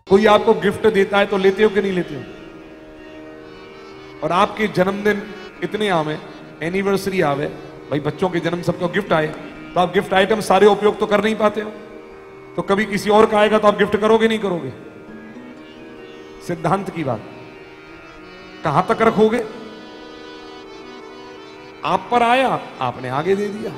कोई आपको गिफ्ट देता है तो लेते हो कि नहीं लेते हो? और आपके जन्मदिन इतने आवे, एनिवर्सरी आवे, भाई बच्चों के जन्म सबको गिफ्ट आए, तो आप गिफ्ट आइटम सारे उपयोग तो कर नहीं पाते हो, तो कभी किसी और का आएगा तो आप गिफ्ट करोगे नहीं करोगे? सिद्धांत की बात, कहां तक रखोगे? आप पर आया, आपने आगे दे दिया,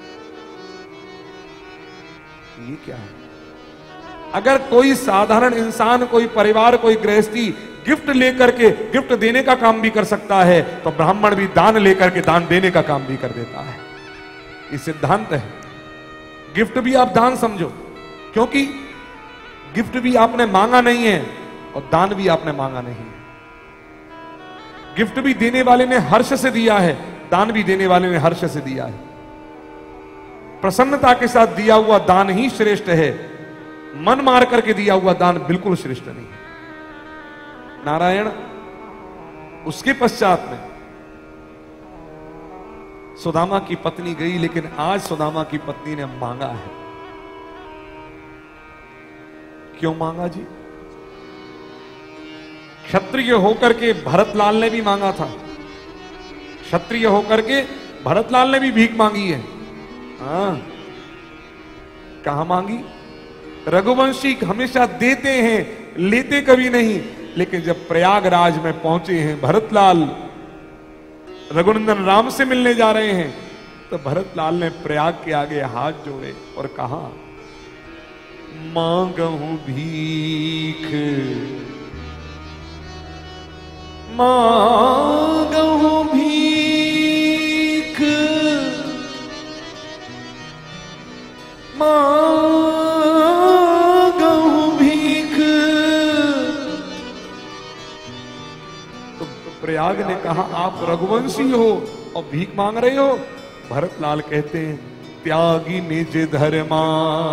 ये क्या है? अगर कोई साधारण इंसान, कोई परिवार, कोई गृहस्थी गिफ्ट लेकर के गिफ्ट देने का काम भी कर सकता है, तो ब्राह्मण भी दान लेकर के दान देने का काम भी कर देता है। ये सिद्धांत है। गिफ्ट भी आप दान समझो, क्योंकि गिफ्ट भी आपने मांगा नहीं है और दान भी आपने मांगा नहीं है। गिफ्ट भी देने वाले ने हर्ष से दिया है, दान भी देने वाले ने हर्ष से दिया है। प्रसन्नता के साथ दिया हुआ दान ही श्रेष्ठ है, मन मार करके दिया हुआ दान बिल्कुल श्रेष्ठ नहीं है। नारायण उसके पश्चात में सुदामा की पत्नी गई, लेकिन आज सुदामा की पत्नी ने मांगा है। क्यों मांगा जी? क्षत्रिय होकर के भरतलाल ने भी मांगा था, क्षत्रिय होकर के भरतलाल ने भी भीख मांगी है। हाँ, कहां मांगी? रघुवंशी हमेशा देते हैं, लेते कभी नहीं, लेकिन जब प्रयागराज में पहुंचे हैं भरतलाल, रघुनंदन राम से मिलने जा रहे हैं, तो भरतलाल ने प्रयाग के आगे हाथ जोड़े और कहा, मांगहूं भीख, मांगहूं भीख, मांगहूं भीख। तो प्रयाग ने कहा, आप रघुवंशी हो और भीख मांग रहे हो? भरतलाल कहते हैं, त्यागी निज धर्मा,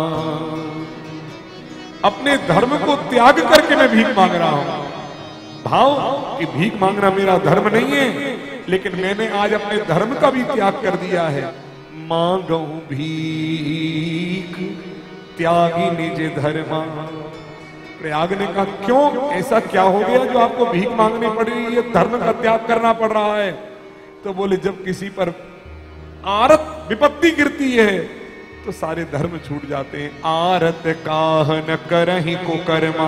अपने धर्म को त्याग करके मैं भीख मांग रहा हूं। भाव कि भीख मांगना मेरा धर्म नहीं है, लेकिन मैंने आज अपने धर्म का भी त्याग कर दिया है। मांगहूं भीख, त्यागी निज धर्मा। प्रयाग ने कहा, क्यों, ऐसा क्या हो गया जो आपको भीख मांगनी पड़ रही है, धर्म का त्याग करना पड़ रहा है? तो बोले, जब किसी पर आरत विपत्ति गिरती है तो सारे धर्म छूट जाते हैं। आरत काहन करहि को कर्मा।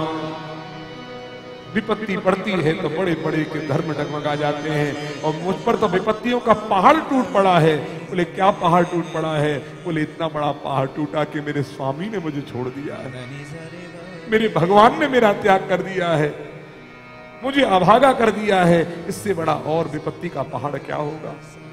विपत्ति पड़ती है तो बड़े बड़े के धर्म डगमगा जाते हैं, और मुझ पर तो विपत्तियों का पहाड़ टूट पड़ा है। बोले, क्या पहाड़ टूट पड़ा है? बोले, इतना बड़ा पहाड़ टूटा कि मेरे स्वामी ने मुझे छोड़ दिया है, मेरे भगवान ने मेरा त्याग कर दिया है, मुझे अभागा कर दिया है। इससे बड़ा और विपत्ति का पहाड़ क्या होगा?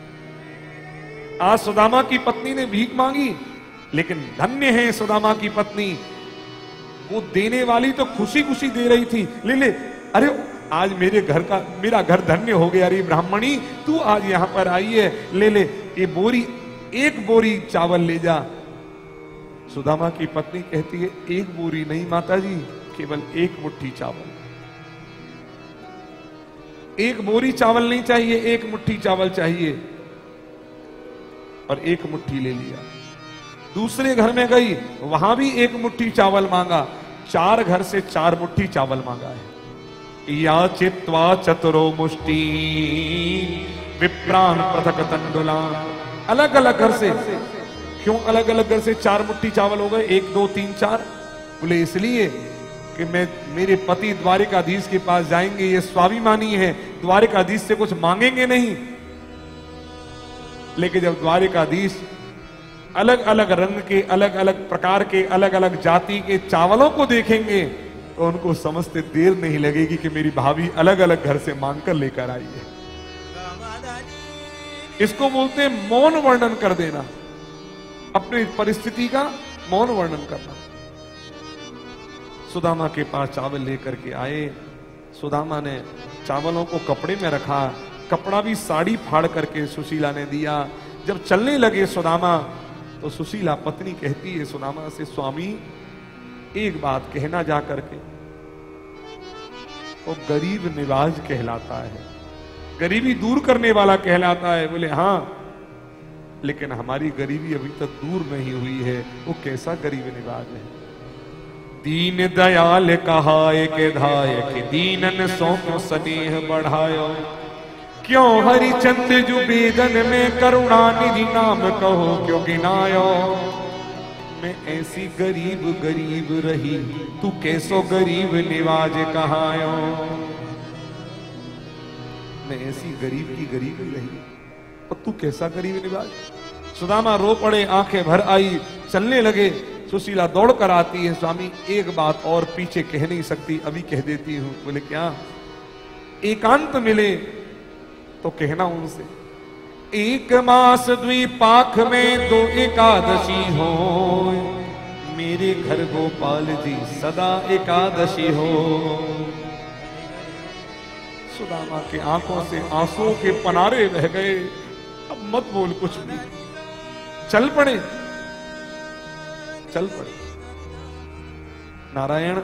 आज सुदामा की पत्नी ने भीख मांगी, लेकिन धन्य है सुदामा की पत्नी, वो देने वाली तो खुशी खुशी दे रही थी। ले ले, अरे आज मेरा घर धन्य हो गया। अरे ब्राह्मणी, तू आज यहां पर आई है, ले ले ये बोरी, एक बोरी चावल ले जा। सुदामा की पत्नी कहती है, एक बोरी नहीं माता जी, केवल एक मुट्ठी चावल। एक बोरी चावल नहीं चाहिए, एक मुट्ठी चावल चाहिए। और एक मुट्ठी ले लिया। दूसरे घर में गई, वहां भी एक मुट्ठी चावल मांगा। 4 घर से 4 मुट्ठी चावल मांगा है। या चित्वा चतुरो मुष्टि विप्रान पृथक तंडुला। अलग अलग घर से, क्यों अलग अलग घर से 4 मुट्ठी चावल हो गए? 1 2 3 4। बोले, इसलिए कि मेरे पति द्वारिकाधीश के पास जाएंगे, ये स्वाभिमानी है, द्वारिकाधीश से कुछ मांगेंगे नहीं। लेकिन जब द्वारिकाधीश अलग अलग रंग के, अलग अलग प्रकार के, अलग अलग जाति के चावलों को देखेंगे, तो उनको समझते देर नहीं लगेगी कि मेरी भाभी अलग अलग घर से मांगकर लेकर आई है। इसको बोलते हैं मौन वर्णन कर देना, अपनी परिस्थिति का मौन वर्णन करना। सुदामा के पास चावल लेकर के आए। सुदामा ने चावलों को कपड़े में रखा, कपड़ा भी साड़ी फाड़ करके सुशीला ने दिया। जब चलने लगे सुदामा, तो सुशीला पत्नी कहती है सुदामा से, स्वामी एक बात कहना जा करके। वो गरीब निवाज कहलाता है, गरीबी दूर करने वाला कहलाता है। बोले, हाँ, लेकिन हमारी गरीबी अभी तक दूर नहीं हुई है। वो कैसा गरीब निवाज है? दीन दयाल कहाए के धाय कि दीनन सो क्यों स्नेह बढ़ायो। क्यों हरिचंद जु बेदन में करुणा निधि नाम कहो क्यों गिनायो। मैं ऐसी गरीब गरीब रही तू कैसो गरीब निवाज कहायो। मैं ऐसी गरीब की गरीब रही और तू कैसा गरीब निवाज। सुदामा रो पड़े, आंखें भर आई, चलने लगे। सुशीला दौड़ कर आती है, स्वामी एक बात और पीछे कह नहीं सकती, अभी कह देती हूं। बोले क्या? एकांत मिले तो कहना उनसे। एक मास द्विपाख में 2 एकादशी हो, मेरे घर गोपाल जी सदा एकादशी हो। सुदामा के आंखों से आंसुओं के पनारे रह गए। अब मत बोल कुछ भी, चल पड़े। नारायण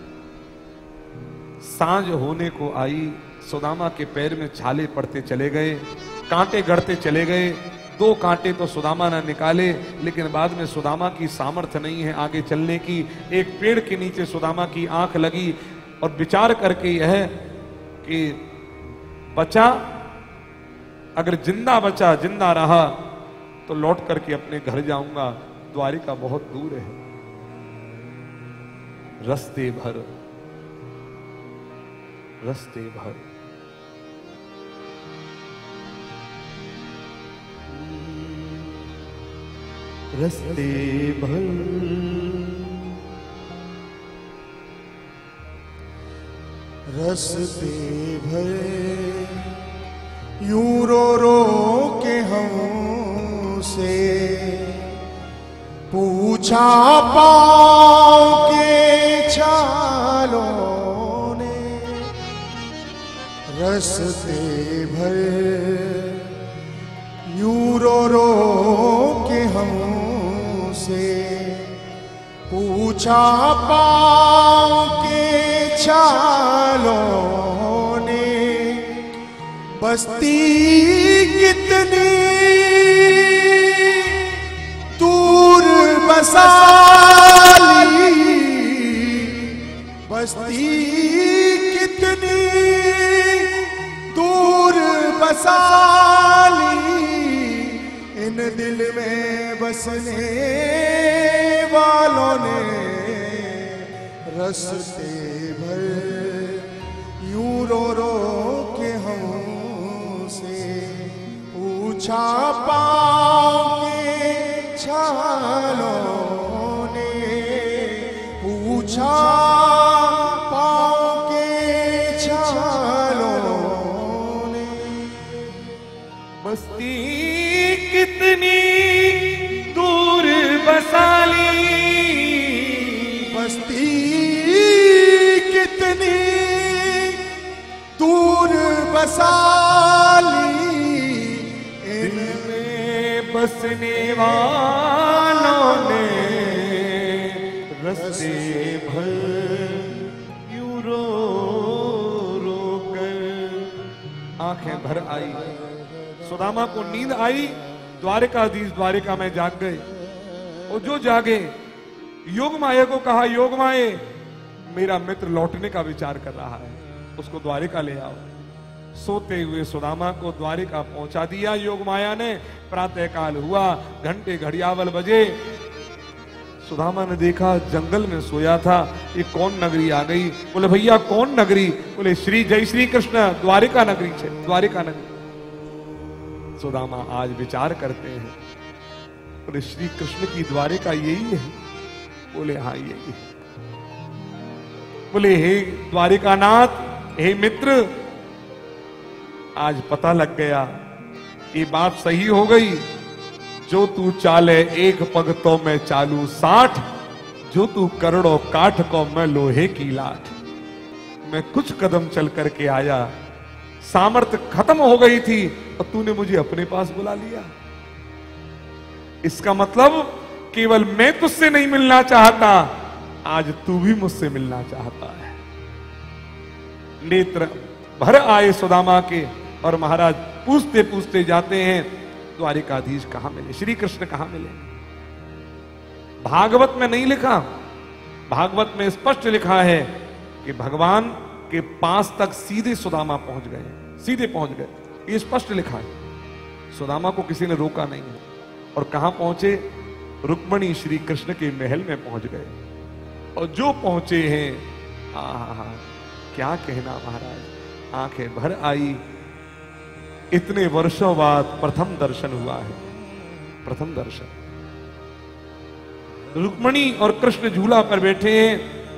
सांझ होने को आई। सुदामा के पैर में छाले पड़ते चले गए, कांटे गड़ते चले गए। 2 कांटे तो सुदामा ने निकाले, लेकिन बाद में सुदामा की सामर्थ्य नहीं है आगे चलने की। एक पेड़ के नीचे सुदामा की आंख लगी और विचार करके यह कि बचा, अगर जिंदा बचा, जिंदा रहा तो लौट करके अपने घर जाऊंगा। द्वारिका बहुत दूर है। रस्ते भर रस्ते भर यूं रो रो के हमसे पूछा पाँव के छालों ने। रस्ते भर यूं रो रो के हमसे पूछा पाँव के छालों ने। बस्ती कितनी दूर बसाली, बस्ती कितनी दूर बसाली। इन दिल में बसने वालों ने रस्ते भर यूं रो रो के हमसे पूछा पाँव के छालों ने। पूछा पाँव के छालों ने। बस्ती कितनी दूर बसाली, बस्ती कितनी दूर बसाली। इनमें बसने वालों ने रस्ते भर यूं रो रो कर आंखें भर आई। सुदामा को नींद आई। द्वारिकाधीश द्वारिका में जाग गए। और जो जागे, योग माया को कहा, योग माये मेरा मित्र लौटने का विचार कर रहा है, उसको द्वारिका ले आओ। सोते हुए सुदामा को द्वारिका पहुंचा दिया योग माया ने। प्रातः काल हुआ, घंटे घड़ियावल बजे। सुदामा ने देखा जंगल में सोया था, ये कौन नगरी आ गई। बोले भैया कौन नगरी? बोले श्री जय श्री कृष्ण द्वारिका नगरी है, द्वारिका नगरी। सुदामा आज विचार करते हैं, बोले श्री कृष्ण की द्वारिका यही है? बोले हाँ यही है। बोले हे द्वारिकानाथ, हे मित्र, आज पता लग गया, ये बात सही हो गई। जो तू चाले एक पग तो मैं चालू 60, जो तू करोड़ों काठ को मैं लोहे की लाठ। मैं कुछ कदम चल करके आया, सामर्थ्य खत्म हो गई थी और तूने मुझे अपने पास बुला लिया। इसका मतलब केवल मैं तुझसे नहीं मिलना चाहता, आज तू भी मुझसे मिलना चाहता है। नेत्र भर आए सुदामा के और महाराज पूछते पूछते जाते हैं द्वारिकाधीश कहां मिले, श्री कृष्ण कहां मिले। भागवत में नहीं लिखा, भागवत में स्पष्ट लिखा है कि भगवान के पास तक सीधे सुदामा पहुंच गए, सीधे पहुंच गए, ये स्पष्ट लिखा है। सुदामा को किसी ने रोका नहीं है। और कहां पहुंचे? रुक्मणी श्री कृष्ण के महल में पहुंच गए। और जो पहुंचे हैं, आहा, क्या कहना महाराज, आंखें भर आई। इतने वर्षों बाद प्रथम दर्शन हुआ है, प्रथम दर्शन। रुक्मणी और कृष्ण झूला पर बैठे हैं।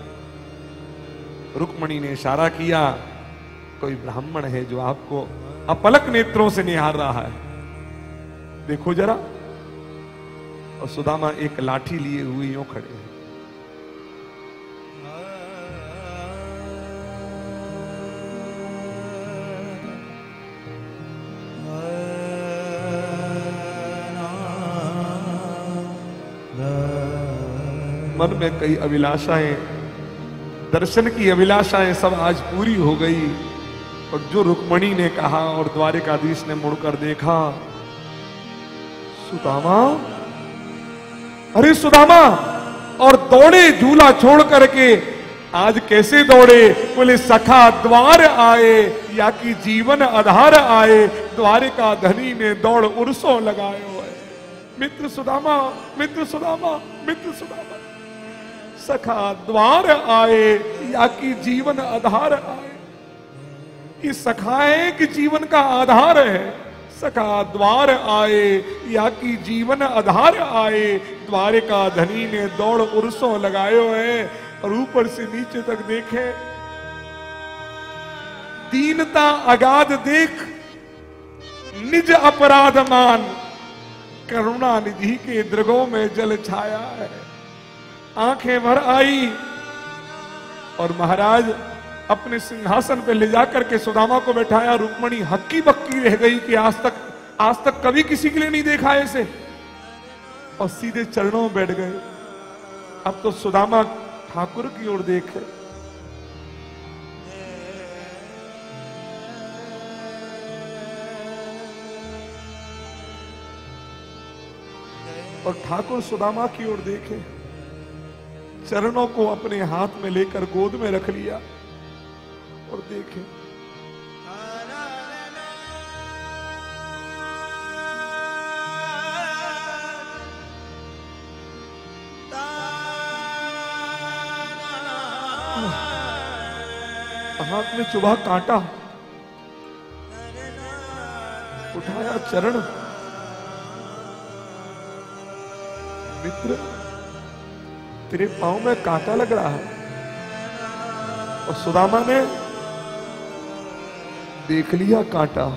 रुक्मणी ने इशारा किया, कोई ब्राह्मण है जो आपको अपलक नेत्रों से निहार रहा है, देखो जरा। और सुदामा एक लाठी लिए हुए यूं खड़े हैं। मन में कई अभिलाषाएं, दर्शन की अभिलाषाएं सब आज पूरी हो गई। और जो रुक्मणी ने कहा और द्वारिकाधीश ने मुड़कर देखा, सुदामा, अरे सुदामा, और दौड़े झूला छोड़ करके। आज कैसे दौड़े? बोले सखा द्वार आए या कि जीवन आधार आए, द्वारिका धनी ने दौड़ उर्सों लगायो है। मित्र सुदामा, मित्र सुदामा, मित्र सुदामा, सखा द्वार आए या कि जीवन आधार आए। ये सखा है कि जीवन का आधार है। सखा द्वार आए या कि जीवन आधार आए, द्वारिका धनी ने दौड़ उर्सों लगायो है। और ऊपर से नीचे तक देखे, दीनता अगाध देख, निज अपराध मान, करुणा निधि के दृगों में जल छाया है। आंखें भर आई। और महाराज अपने सिंहासन पे ले जाकर के सुदामा को बैठाया। रुक्मणी हक्की बक्की रह गई कि आज तक कभी किसी के लिए नहीं देखा ऐसे। और सीधे चरणों में बैठ गए। अब तो सुदामा ठाकुर की ओर देखे। और ठाकुर सुदामा की ओर देखे, चरणों को अपने हाथ में लेकर गोद में रख लिया और देखे। हाथ में चुभा कांटा, उठाया चरण। मित्र, तेरे पांव में कांटा लग रहा है। और सुदामा ने देख लिया कांटा।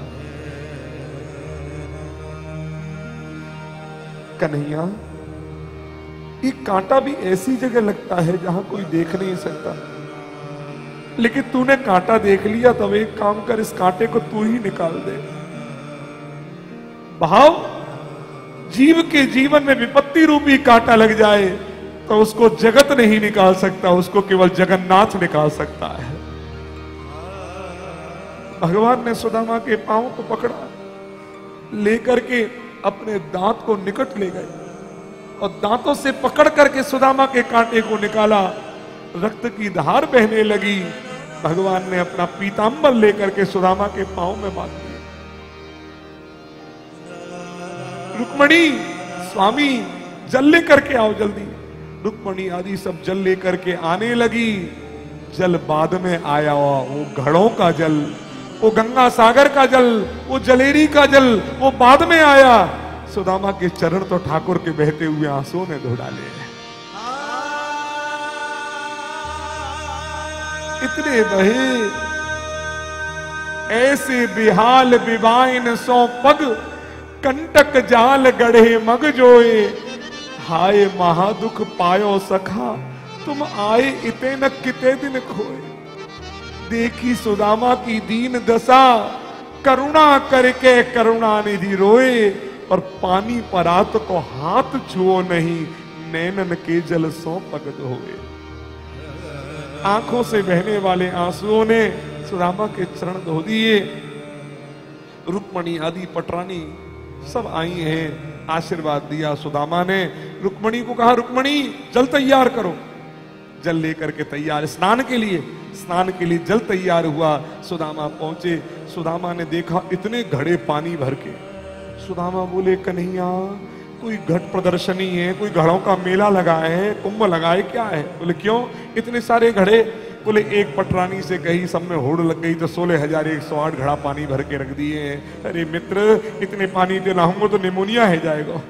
कन्हैया, ये कांटा भी ऐसी जगह लगता है जहां कोई देख नहीं सकता, लेकिन तूने कांटा देख लिया, तब एक काम कर, इस कांटे को तू ही निकाल दे। भाव, जीव के जीवन में विपत्ति रूपी कांटा लग जाए तो उसको जगत नहीं निकाल सकता, उसको केवल जगन्नाथ निकाल सकता है। भगवान ने सुदामा के पांव को पकड़ा, लेकर के अपने दांत को निकट ले गए और दांतों से पकड़ करके सुदामा के कांटे को निकाला। रक्त की धार बहने लगी। भगवान ने अपना पीतांबर लेकर के सुदामा के पांव में बांध दिया। रुक्मणी, स्वामी जल लेकर के आओ जल्दी। रुक्मणी आदि सब जल लेकर के आने लगी। जल बाद में आया, वो घड़ों का जल, वो गंगा सागर का जल, वो जलेरी का जल, वो बाद में आया। सुदामा के चरण तो ठाकुर के बहते हुए आंसुओं ने धो डाले। इतने बहे, ऐसे बिहाल बिबाइन सो पग, कंटक जाल गढ़े मग जोए। हाय महादुख पायो सखा, तुम आए इते न किते दिन खोए। देखी सुदामा की दीन दशा, करुणा करके करुणा निधि रोए। और पानी परात को हाथ छुओ नहीं, नैनन के जल सो पग धोए। आंखों से बहने वाले आंसुओं ने सुदामा के चरण धो दिए। रुक्मणी आदि पटरानी सब आई हैं, आशीर्वाद दिया सुदामा ने। रुक्मणी को कहा, रुक्मणी जल तैयार करो। जल लेकर के तैयार, स्नान के लिए जल तैयार हुआ। सुदामा पहुंचे, सुदामा ने देखा इतने घड़े पानी भर के। सुदामा बोले, कन्हैया कोई घट प्रदर्शनी है, कोई घड़ों का मेला लगा है, कुंभ लगा है, क्या है? बोले क्यों इतने सारे घड़े? बोले एक पटरानी से कही, सब में होड़ लग गई तो 16,108 घड़ा पानी भर के रख दिए हैं। अरे मित्र, इतने पानी पे नहाऊंगा तो निमोनिया है जाएगा।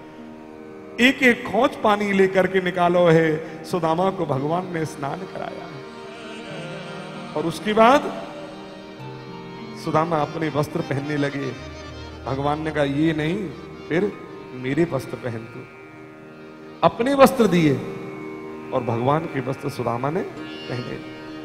एक एक खोज पानी लेकर के निकालो है। सुदामा को भगवान ने स्नान कराया और उसके बाद सुदामा अपने वस्त्र पहनने लगे। भगवान ने कहा ये नहीं, फिर मेरे वस्त्र पहन तू। अपने वस्त्र दिए और भगवान के वस्त्र सुदामा ने पहने।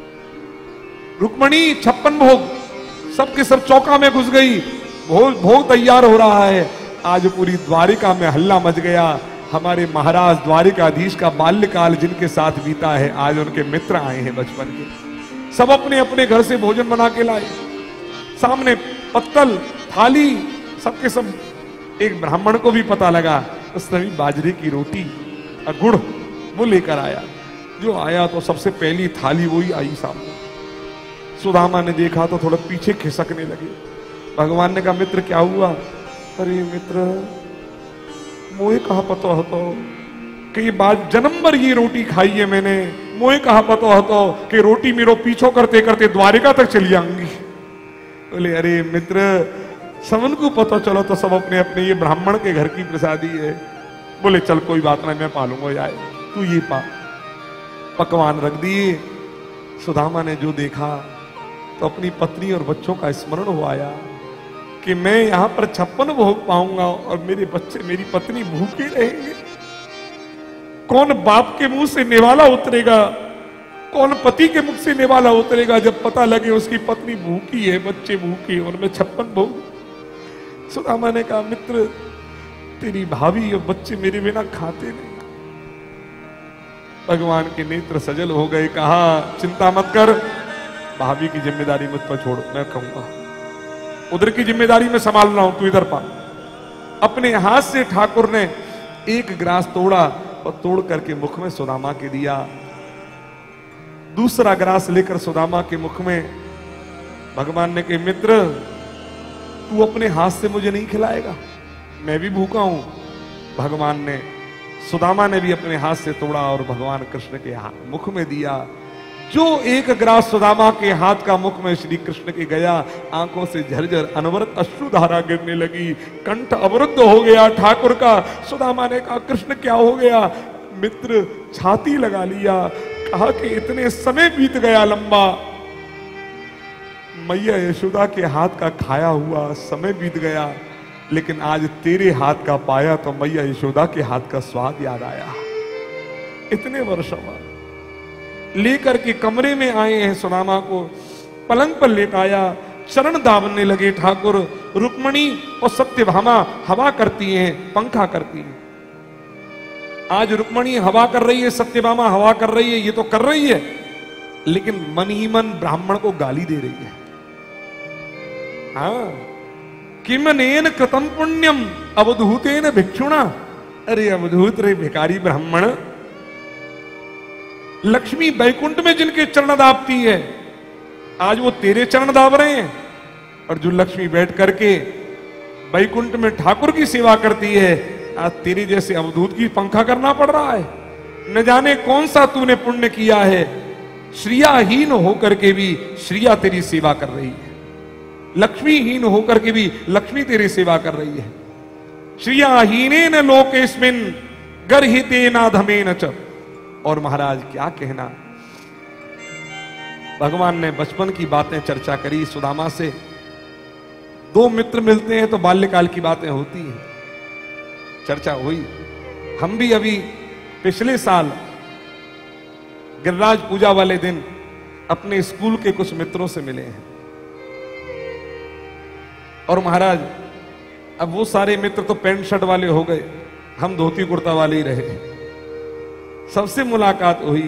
रुक्मणी 56 भोग सबके सब चौका में घुस गई। भोग तैयार हो रहा है। आज पूरी द्वारिका में हल्ला मच गया। हमारे महाराज द्वारिकाधीश का बाल्यकाल जिनके साथ बीता है, आज उनके मित्र आए हैं बचपन के। सब अपने अपने घर से भोजन बना के लाए। सामने पत्तल, थाली, सबके सब। एक ब्राह्मण को भी पता लगा, उस समय बाजरे की रोटी और गुड़ वो लेकर आया। जो आया तो सबसे पहली थाली वही आई सामने। सुदामा ने देखा तो थोड़ा पीछे खिसकने लगे। भगवान ने कहा, मित्र क्या हुआ? अरे मित्र, मोहे कहा पता होता कि बात जन्म भर ये रोटी खाई है मैंने, मोहे कहा पता होता कि रोटी मेरो पीछो करते करते द्वारिका तक चली आऊंगी। बोले अरे मित्र, सबन को पता चलो तो सब अपने अपने, ये ब्राह्मण के घर की प्रसादी है। बोले चल कोई बात नहीं, मैं पालूंगा जाए, तू ये पा। पकवान रख दिए। सुदामा ने जो देखा तो अपनी पत्नी और बच्चों का स्मरण हो आया कि मैं यहां पर 56 भोग पाऊंगा और मेरे बच्चे, मेरी पत्नी भूखे रहेंगे। कौन बाप के मुंह से निवाला उतरेगा, कौन पति के मुख से निवाला उतरेगा जब पता लगे उसकी पत्नी भूखी है, बच्चे भूखे और मैं 56 भोग। सुदामा ने कहा, मित्र तेरी भाभी और बच्चे मेरे बिना खाते नहीं। भगवान के नेत्र सजल हो गए। कहा, चिंता मत कर, भाभी की जिम्मेदारी मुझ पर छोड़, मैं कहूंगा। उधर की जिम्मेदारी में संभाल रहा हूं, तू इधर पा। अपने हाथ से ठाकुर ने एक ग्रास तोड़ा और तोड़ करके मुख में सुदामा के दिया। दूसरा ग्रास लेकर सुदामा के मुख में भगवान ने कहा, मित्र तू अपने हाथ से मुझे नहीं खिलाएगा, मैं भी भूखा हूं। भगवान ने, सुदामा ने भी अपने हाथ से तोड़ा और भगवान कृष्ण के मुख में दिया। जो एक ग्रास सुदामा के हाथ का मुख में श्री कृष्ण के गया, आंखों से झरझर अनवरत अश्रुधारा गिरने लगी, कंठ अवरुद्ध हो गया ठाकुर का। सुदामा ने कहा, कृष्ण क्या हो गया? मित्र छाती लगा लिया। कहा कि इतने समय बीत गया लंबा, मैया यशोदा के हाथ का खाया हुआ समय बीत गया, लेकिन आज तेरे हाथ का पाया तो मैया यशोदा के हाथ का स्वाद याद आया। इतने वर्षों बाद लेकर के कमरे में आए हैं सुदामा को, पलंग पर लेटाया, चरण दाबने लगे ठाकुर। रुक्मणी और सत्यभामा हवा करती हैं, पंखा करती हैं। आज रुक्मणी हवा कर रही है, सत्यभामा हवा कर रही है, ये तो कर रही है, लेकिन मन ही मन ब्राह्मण को गाली दे रही है। हाँ, किमनेन कृतम पुण्यम अवधूतेन भिक्षुणा। अरे अवधूत रे भिखारी ब्राह्मण, लक्ष्मी बैकुंठ में जिनके चरण दाबती है, आज वो तेरे चरण दाब रहे हैं। और जो लक्ष्मी बैठ करके बैकुंठ में ठाकुर की सेवा करती है, आज तेरे जैसे अवधूत की पंखा करना पड़ रहा है। न जाने कौन सा तूने पुण्य किया है, श्रियाहीन होकर के भी श्रिया तेरी सेवा कर रही है, लक्ष्मीहीन होकर के भी लक्ष्मी तेरी सेवा कर रही है। श्रियाहीनेन लोकेस्मिन् गर्हितेनाधमेन च। और महाराज क्या कहना, भगवान ने बचपन की बातें चर्चा करी सुदामा से। दो मित्र मिलते हैं तो बाल्यकाल की बातें होती हैं, चर्चा हुई। हम भी अभी पिछले साल गिरिराज पूजा वाले दिन अपने स्कूल के कुछ मित्रों से मिले हैं। और महाराज अब वो सारे मित्र तो पैंट शर्ट वाले हो गए, हम धोती कुर्ता वाले ही रहे। सबसे मुलाकात हुई,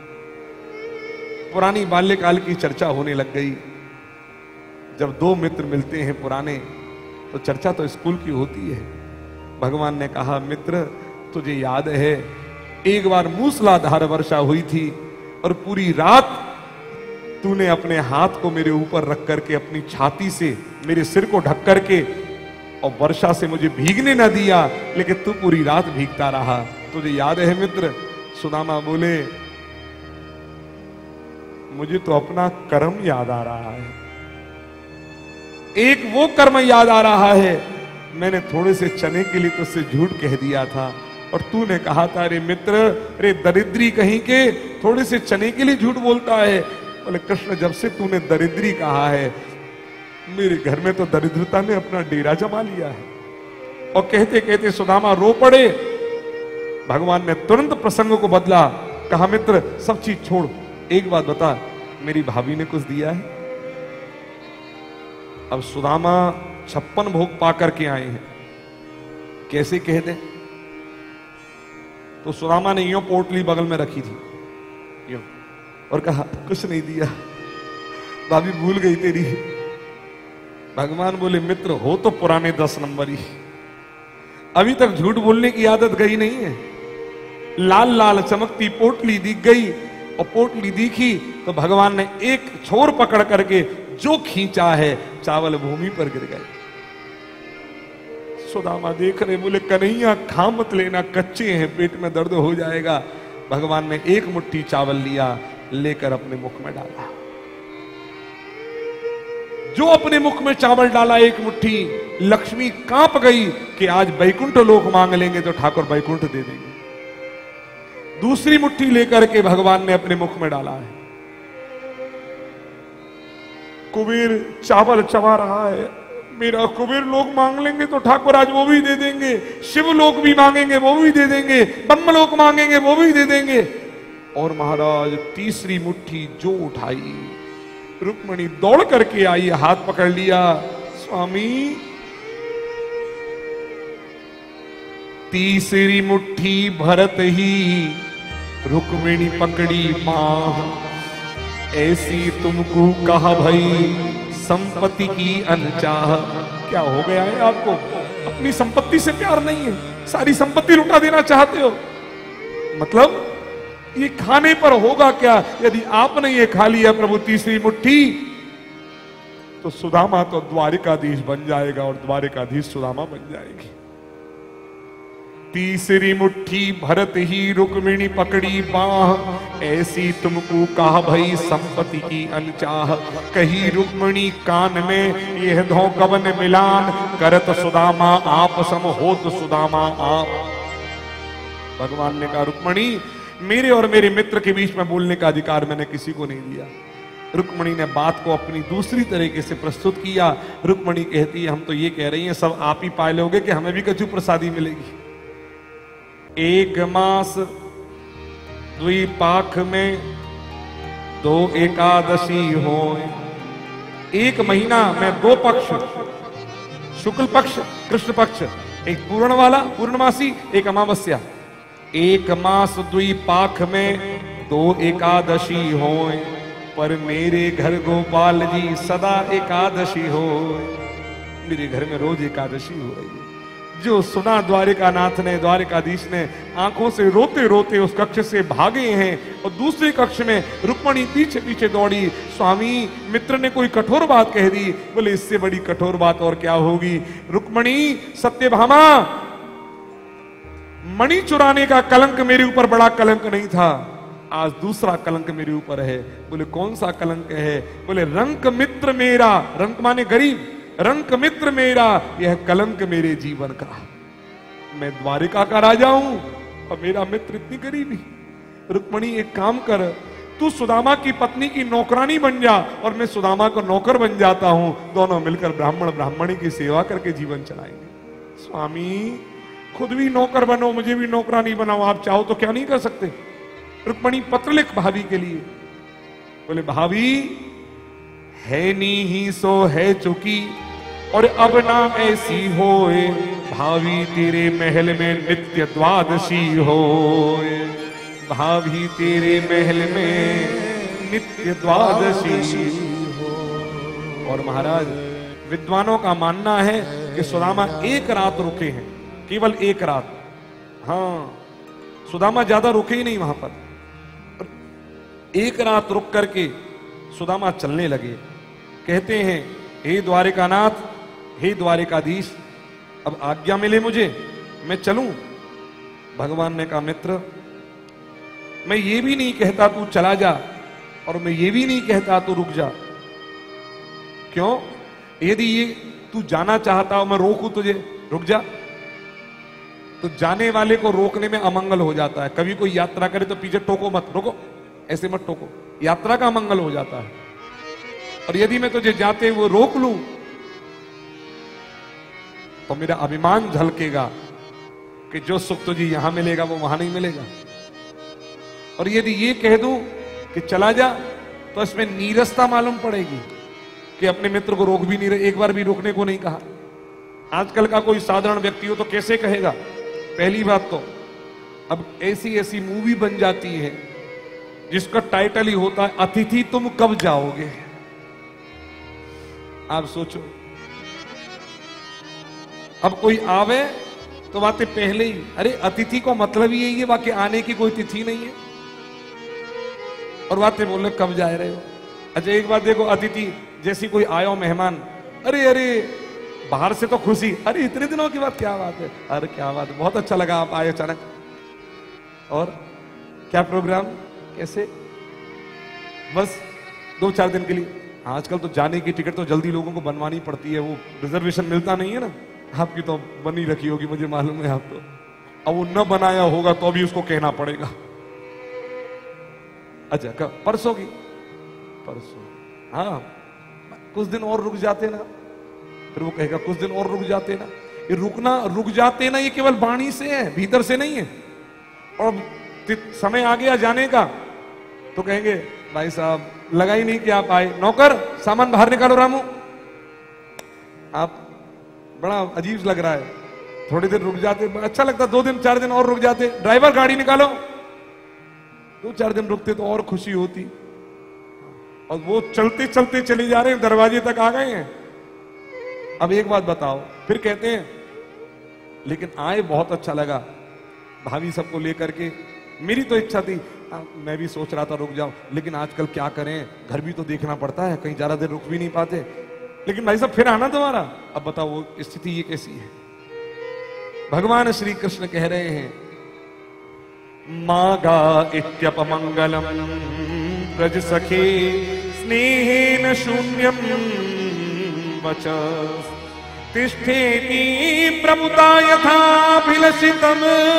पुरानी बाल्यकाल की चर्चा होने लग गई। जब दो मित्र मिलते हैं पुराने तो चर्चा तो स्कूल की होती है। भगवान ने कहा, मित्र तुझे याद है एक बार मूसलाधार वर्षा हुई थी और पूरी रात तूने अपने हाथ को मेरे ऊपर रख करके अपनी छाती से मेरे सिर को ढक करके और वर्षा से मुझे भीगने न दिया, लेकिन तू पूरी रात भीगता रहा। तुझे याद है मित्र? सुदामा बोले, मुझे तो अपना कर्म याद आ रहा है, एक वो कर्म याद आ रहा है, मैंने थोड़े से चने के लिए तुझसे झूठ कह दिया था और तूने कहा था, अरे मित्र, अरे दरिद्री कहीं के, थोड़े से चने के लिए झूठ बोलता है। बोले कृष्ण, जब से तूने दरिद्री कहा है मेरे घर में तो दरिद्रता ने अपना डेरा जमा लिया है। और कहते कहते सुदामा रो पड़े। भगवान ने तुरंत प्रसंग को बदला, कहा मित्र सब चीज छोड़, एक बात बता, मेरी भाभी ने कुछ दिया है? अब सुदामा 56 भोग पा करके आए हैं, कैसे कह दे? तो सुदामा ने यूं पोटली बगल में रखी थी यूं और कहा कुछ नहीं दिया, भाभी भूल गई तेरी। भगवान बोले मित्र हो तो पुराने 10 नंबर ही, अभी तक झूठ बोलने की आदत गई नहीं है। लाल लाल चमकती पोटली दिख गई और पोटली दिखी तो भगवान ने एक छोर पकड़ करके जो खींचा है चावल भूमि पर गिर गए। सुदामा देख रहे, बोले कन्हैया खा मत लेना, कच्चे हैं, पेट में दर्द हो जाएगा। भगवान ने एक मुट्ठी चावल लिया, लेकर अपने मुख में डाला। जो अपने मुख में चावल डाला एक मुट्ठी, लक्ष्मी कांप गई कि आज बैकुंठ लोक मांग लेंगे तो ठाकुर बैकुंठ दे देंगे। दूसरी मुट्ठी लेकर के भगवान ने अपने मुख में डाला है। कुबेर चावल चबा रहा है, मेरा कुबेर लोग मांग लेंगे तो ठाकुर आज वो भी दे देंगे, शिव लोग भी मांगेंगे वो भी दे देंगे, ब्रह्म लोग मांगेंगे वो भी दे देंगे। और महाराज तीसरी मुट्ठी जो उठाई, रुक्मणी दौड़ करके आई, हाथ पकड़ लिया, स्वामी तीसरी मुट्ठी भरत ही रुक्मिणी पकड़ी बाह, ऐसी तुमको कहा भाई संपत्ति की अनचाह। क्या हो गया है आपको? अपनी संपत्ति से प्यार नहीं है, सारी संपत्ति लुटा देना चाहते हो। मतलब ये खाने पर होगा क्या? यदि आपने ये खा लिया प्रभु तीसरी मुट्ठी, तो सुदामा तो द्वारिकाधीश बन जाएगा और द्वारिकाधीश सुदामा बन जाएगी। तीसरी मुट्ठी भरत ही रुक्मिणी पकड़ी बाह, ऐसी तुमको कहा भई संपत्ति की अनचाह। कही रुक्मिणी कान में यह धो कवन मिलान, करत सुदामा आप सम होत सुदामा आप। भगवान ने कहा रुक्मिणी, मेरे और मेरे मित्र के बीच में बोलने का अधिकार मैंने किसी को नहीं दिया। रुक्मिणी ने बात को अपनी दूसरी तरीके से प्रस्तुत किया। रुक्मिणी कहती है हम तो ये कह रही हैं सब आप ही पाए लोगे कि हमें भी कछु प्रसादी मिलेगी। एक मास द्विपाख में 2 एकादशी हो, एक महीना में 2 पक्ष, शुक्ल पक्ष कृष्ण पक्ष, एक पूर्ण वाला पूर्णमासी, एक अमावस्या। एक मास द्विपाख में 2 एकादशी हो, पर मेरे घर गोपाल जी सदा एकादशी हो। मेरे घर में रोज एकादशी हो रही है। जो सुना द्वारिकानाथ ने, द्वारिकाधीश ने, आंखों से रोते रोते उस कक्ष से भागे हैं। और दूसरे कक्ष में रुक्मिणी पीछे पीछे दौड़ी। स्वामी मित्र ने कोई कठोर बात कह दी। बोले इससे बड़ी कठोर बात और क्या होगी? रुक्मिणी सत्यभामा, मणि चुराने का कलंक मेरे ऊपर बड़ा कलंक नहीं था, आज दूसरा कलंक मेरे ऊपर है। बोले कौन सा कलंक है? बोले रंक मित्र मेरा, रंक माने गरीब, रंक मित्र मेरा, यह कलंक मेरे जीवन का। मैं द्वारिका का राजा हूं और मेरा मित्र इतनी गरीबी। रुक्मिणी एक काम कर, तू सुदामा की पत्नी की नौकरानी बन जा और मैं सुदामा को नौकर बन जाता हूं, दोनों मिलकर ब्राह्मण ब्राह्मणी की सेवा करके जीवन चलाएंगे। स्वामी खुद भी नौकर बनो, मुझे भी नौकरानी बनाओ, आप चाहो तो क्या नहीं कर सकते? रुक्मिणी पत्र लिख भाभी के लिए। बोले भाभी है नी ही सो है चुकी और अब ना ऐसी होए, भाभी तेरे महल में नित्य द्वादशी होए, भाभी तेरे महल में नित्य द्वादशी हो। और महाराज विद्वानों का मानना है कि सुदामा एक रात रुके हैं, केवल एक रात। हाँ सुदामा ज्यादा रुके ही नहीं वहां पर। एक रात रुक करके सुदामा चलने लगे। कहते हैं, हे द्वारिकानाथ, हे द्वारिकाधीश, अब आज्ञा मिले मुझे, मैं चलूं। भगवान ने कहा, मित्र, मैं ये भी नहीं कहता तू चला जा, और मैं ये भी नहीं कहता तू रुक जा। क्यों? यदि ये तू जाना चाहता हो, मैं रोकूं तुझे, रुक जा, तो जाने वाले को रोकने में अमंगल हो जाता है। कभी कोई यात्रा करे तो पीछे टोको मत, रोको, ऐसे मत टोको, यात्रा का अमंगल हो जाता है। और यदि मैं तुझे जाते हुए रोक लूं तो मेरा अभिमान झलकेगा कि जो सुख तुझे यहां मिलेगा वो वहां नहीं मिलेगा। और यदि ये कह दूं कि चला जा, तो इसमें नीरसता मालूम पड़ेगी कि अपने मित्र को रोक भी नहीं रहे, एक बार भी रोकने को नहीं कहा। आजकल का कोई साधारण व्यक्ति हो तो कैसे कहेगा? पहली बात तो अब ऐसी ऐसी मूवी बन जाती है जिसका टाइटल ही होता है, अतिथि तुम कब जाओगे। आप सोचो, अब कोई आवे तो बातें पहले ही, अरे अतिथि को मतलब ही यही है, बाकी आने की कोई तिथि नहीं है, और बातें बोले कब जा रहे हो। अच्छा एक बात देखो, अतिथि जैसी कोई आयो मेहमान, अरे अरे बाहर से तो खुशी, अरे इतने दिनों की बात, क्या बात है, अरे क्या बात है, बहुत अच्छा लगा आप आए अचानक, और क्या प्रोग्राम, कैसे, बस 2-4 दिन के लिए। आजकल तो जाने की टिकट तो जल्दी लोगों को बनवानी पड़ती है, वो रिजर्वेशन मिलता नहीं है ना। आपकी तो बनी रखी होगी, मुझे मालूम है, आप तो, अब वो न बनाया होगा तो अभी उसको कहना पड़ेगा। अच्छा कब? परसों की, परसों, हाँ कुछ दिन और रुक जाते ना, फिर वो कहेगा कुछ दिन और रुक जाते ना। ये रुकना, रुक जाते ना, ये केवल वाणी से है, भीतर से नहीं है। और समय आ गया जाने का तो कहेंगे, भाई साहब लगा ही नहीं कि आप आए, नौकर सामान बाहर निकालो, रामू आप, बड़ा अजीब लग रहा है, थोड़ी देर रुक जाते, अच्छा लगता, 2 दिन 4 दिन और रुक जाते, ड्राइवर गाड़ी निकालो, 2-4 दिन रुकते तो और खुशी होती। और वो चलते चलते चले जा रहे हैं, दरवाजे तक आ गए हैं। अब एक बात बताओ, फिर कहते हैं लेकिन आए बहुत अच्छा लगा, भाभी सबको लेकर के, मेरी तो इच्छा थी, मैं भी सोच रहा था रुक जाऊं, लेकिन आजकल क्या करें, घर भी तो देखना पड़ता है, कहीं ज्यादा देर रुक भी नहीं पाते, लेकिन भाई साहब फिर आना तुम्हारा। अब बताओ वो स्थिति ये कैसी है। भगवान श्री कृष्ण कह रहे हैं, मागा इत्यपमंगलम ब्रज सखे स्नेहेन शून्यम वचः तिष्ठेति प्रमुता यथाभिलषितम्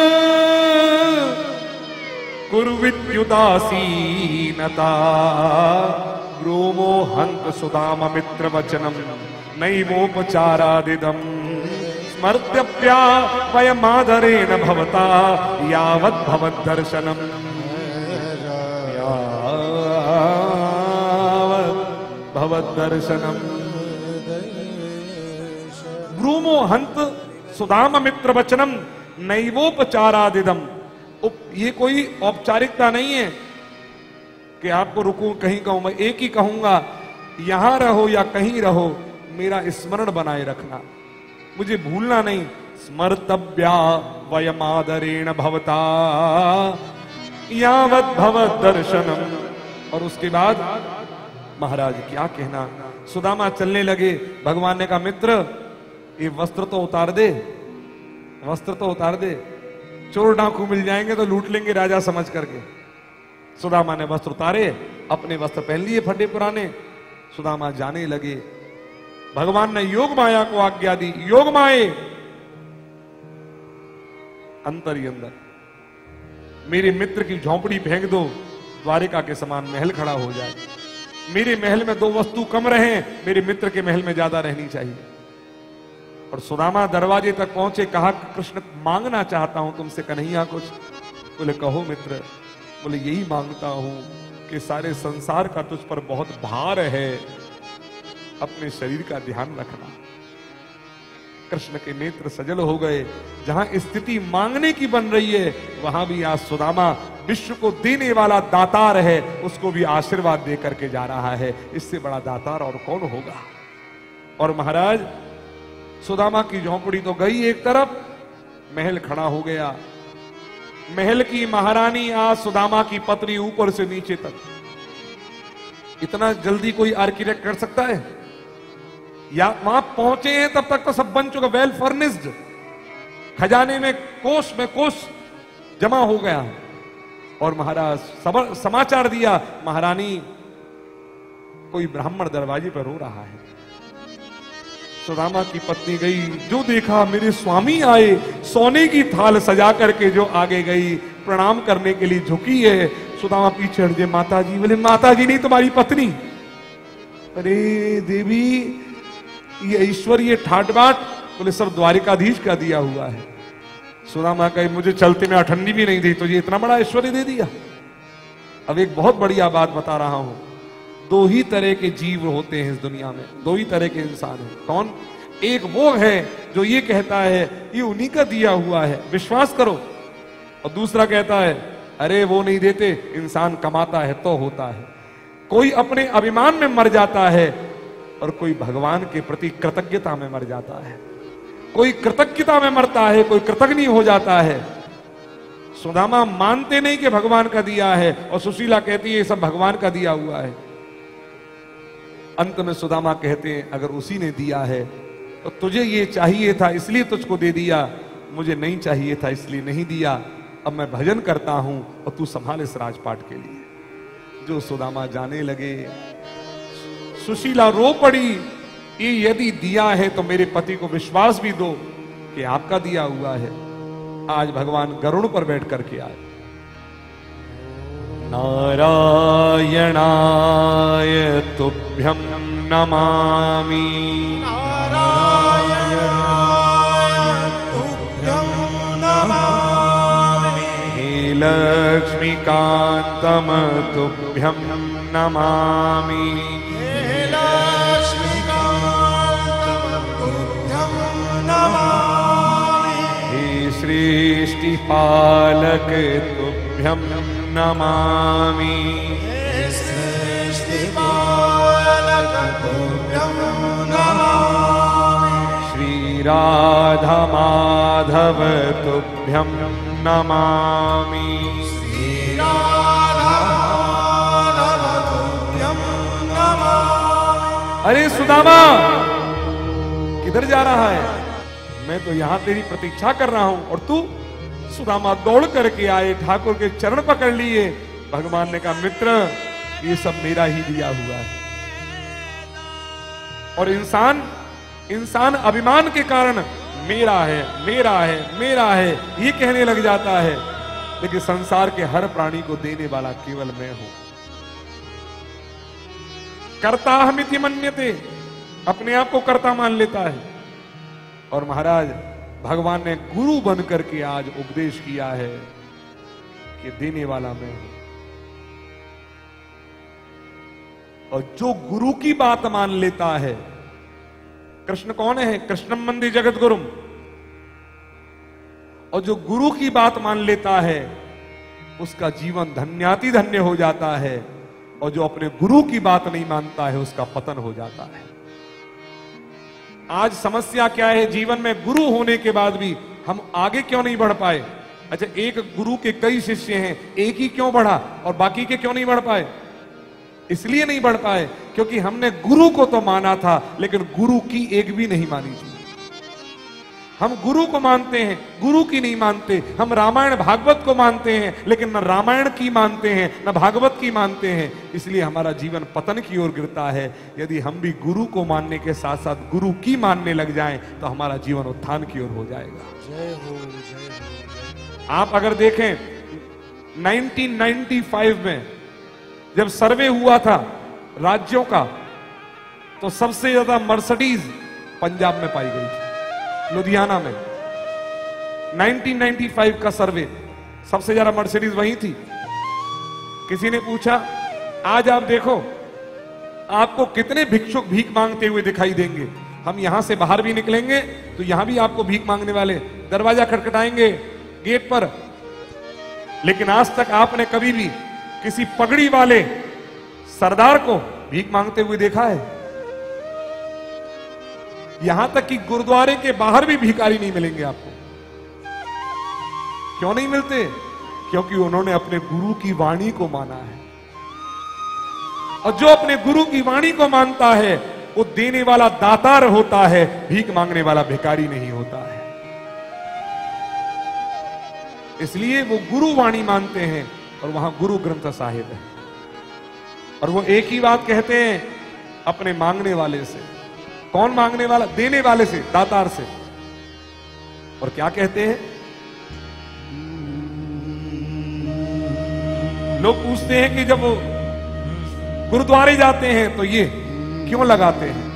कुर्विद्युदासीनता ब्रूमो हन्त सुदाम मित्र वचनम नैवोपचारादिदम् स्मर्त्यप्या वयमादरेण भवता यावत् भवद्दर्शनम् यावत् भवद्दर्शनम् ब्रूमो हंत सुदाम मित्र वचनम नैवोपचारादिदम। ये कोई औपचारिकता नहीं है कि आपको रुकूं, कहीं कहूं, मैं एक ही कहूंगा, यहां रहो या कहीं रहो, मेरा स्मरण बनाए रखना, मुझे भूलना नहीं। स्मर्तव्या वयमादरेण भवता यावत् भवत् दर्शनम। और उसके बाद महाराज क्या कहना, सुदामा चलने लगे। भगवान ने कहा, मित्र ये वस्त्र तो उतार दे, वस्त्र तो उतार दे, चोर डाकू मिल जाएंगे तो लूट लेंगे राजा समझ करके। सुदामा ने वस्त्र उतारे, अपने वस्त्र पहन लिए फटे पुराने, सुदामा जाने लगे। भगवान ने योग माया को आज्ञा दी, योग माए अंतर ही अंदर मेरे मित्र की झोंपड़ी फेंक दो, द्वारिका के समान महल खड़ा हो जाए। मेरे महल में 2 वस्तु कम रहे, मेरे मित्र के महल में ज्यादा रहनी चाहिए। और सुदामा दरवाजे तक पहुंचे, कहा कृष्ण मांगना चाहता हूं तुमसे कन्हैया कुछ। बोले कहो मित्र। बोले यही मांगता हूं कि सारे संसार का तुझ पर बहुत भार है, अपने शरीर का ध्यान रखना। कृष्ण के नेत्र सजल हो गए। जहां स्थिति मांगने की बन रही है, वहां भी आज सुदामा विश्व को देने वाला दातार है, उसको भी आशीर्वाद दे करके जा रहा है। इससे बड़ा दातार और कौन होगा। और महाराज सुदामा की झोंपड़ी तो गई एक तरफ, महल खड़ा हो गया। महल की महारानी आज सुदामा की पत्नी ऊपर से नीचे तक इतना जल्दी कोई आर्किटेक्ट कर सकता है? या वहां पहुंचे हैं तब तक तो सब बन चुका, वेल फर्निश्ड, खजाने में कोष जमा हो गया। और महाराज समाचार दिया, महारानी कोई ब्राह्मण दरवाजे पर रो रहा है। सुदामा की पत्नी गई, जो देखा मेरे स्वामी आए, सोने की थाल सजा करके जो आगे गई, प्रणाम करने के लिए झुकी है। सुदामा पीछे हट गए, माता जी। बोले माता जी नहीं, तुम्हारी पत्नी। अरे देवी, ये ऐश्वर्य ठाट बाट, बोले सब द्वारिकाधीश का दिया हुआ है। सुदामा कहे, मुझे चलते में अठन्नी भी नहीं दी, तो ये इतना बड़ा ऐश्वर्य दे दिया। अब एक बहुत बढ़िया बात बता रहा हूं, दो ही तरह के जीव होते हैं इस दुनिया में, दो ही तरह के इंसान हैं। कौन? एक वो है जो ये कहता है ये उन्हीं का दिया हुआ है, विश्वास करो। और दूसरा कहता है अरे वो नहीं देते, इंसान कमाता है तो होता है। कोई अपने अभिमान में मर जाता है और कोई भगवान के प्रति कृतज्ञता में मर जाता है। कोई कृतज्ञता में मरता है, कोई कृतज्ञ हो जाता है। सुदामा मानते नहीं कि भगवान का दिया है, और सुशीला कहती है ये सब भगवान का दिया हुआ है। अंत में सुदामा कहते हैं अगर उसी ने दिया है तो तुझे ये चाहिए था इसलिए तुझको दे दिया, मुझे नहीं चाहिए था इसलिए नहीं दिया। अब मैं भजन करता हूं और तू संभाल इस राजपाट के लिए। जो सुदामा जाने लगे, सुशीला रो पड़ी, ये यदि दिया है तो मेरे पति को विश्वास भी दो कि आपका दिया हुआ है। आज भगवान गरुड़ पर बैठ करके आए। नारायणाय तुभ्यं नमामि, नारायणाय तुभ्यं नमामि, हे लक्ष्मीकान्तं तुभ्यं नमामि, हे लक्ष्मीकान्तं तुभ्यं नमामि, हे सृष्टिपालक तुभ्यं नमामि, हे सृष्टिपालक तुभ्यं नमामि, श्री राधा माधव तुभ्यं नमामि, श्री राधा माधव तुभ्यं नमामि। अरे सुदामा किधर जा रहा है? मैं तो यहां तेरी प्रतीक्षा कर रहा हूं और तू? सुदामा दौड़ करके आए, ठाकुर के चरण पकड़ लिए। भगवान ने कहा मित्र ये सब मेरा ही दिया हुआ है। और इंसान अभिमान के कारण मेरा है मेरा है मेरा है ये कहने लग जाता है, लेकिन संसार के हर प्राणी को देने वाला केवल मैं हूं। कर्ताहमिति मन्यते, अपने आप को कर्ता मान लेता है। और महाराज भगवान ने गुरु बन करके आज उपदेश किया है कि देने वाला मैं हूं। और जो गुरु की बात मान लेता है, कृष्ण कौन है? कृष्णम वंदे जगत गुरुम। और जो गुरु की बात मान लेता है उसका जीवन धन्याति धन्य हो जाता है, और जो अपने गुरु की बात नहीं मानता है उसका पतन हो जाता है। आज समस्या क्या है? जीवन में गुरु होने के बाद भी हम आगे क्यों नहीं बढ़ पाए? अच्छा, एक गुरु के कई शिष्य हैं, एक ही क्यों बढ़ा और बाकी के क्यों नहीं बढ़ पाए? इसलिए नहीं बढ़ पाए क्योंकि हमने गुरु को तो माना था लेकिन गुरु की एक भी नहीं मानी थी। हम गुरु को मानते हैं, गुरु की नहीं मानते। हम रामायण भागवत को मानते हैं लेकिन न रामायण की मानते हैं न भागवत की मानते हैं। इसलिए हमारा जीवन पतन की ओर गिरता है। यदि हम भी गुरु को मानने के साथ साथ गुरु की मानने लग जाएं तो हमारा जीवन उत्थान की ओर हो जाएगा। जय हो, जय हो। आप अगर देखें 1995 में जब सर्वे हुआ था राज्यों का, तो सबसे ज्यादा मर्सिडीज पंजाब में पाई गई थी, लुधियाना में। 1995 का सर्वे, सबसे ज्यादा मर्सिडीज वहीं थी। किसी ने पूछा आज आप देखो आपको कितने भिक्षुक भीख मांगते हुए दिखाई देंगे। हम यहां से बाहर भी निकलेंगे तो यहां भी आपको भीख मांगने वाले दरवाजा खटखटाएंगे गेट पर। लेकिन आज तक आपने कभी भी किसी पगड़ी वाले सरदार को भीख मांगते हुए देखा है? यहां तक कि गुरुद्वारे के बाहर भी भिखारी नहीं मिलेंगे आपको। क्यों नहीं मिलते? क्योंकि उन्होंने अपने गुरु की वाणी को माना है। और जो अपने गुरु की वाणी को मानता है वो देने वाला दातार होता है, भीख मांगने वाला भिखारी नहीं होता है। इसलिए वो गुरु वाणी मानते हैं और वहां गुरु ग्रंथ साहिब है। और वो एक ही बात कहते हैं अपने मांगने वाले से। कौन मांगने वाला? देने वाले से, दातार से। और क्या कहते हैं? लोग पूछते हैं कि जब वो गुरुद्वारे जाते हैं तो ये क्यों लगाते हैं?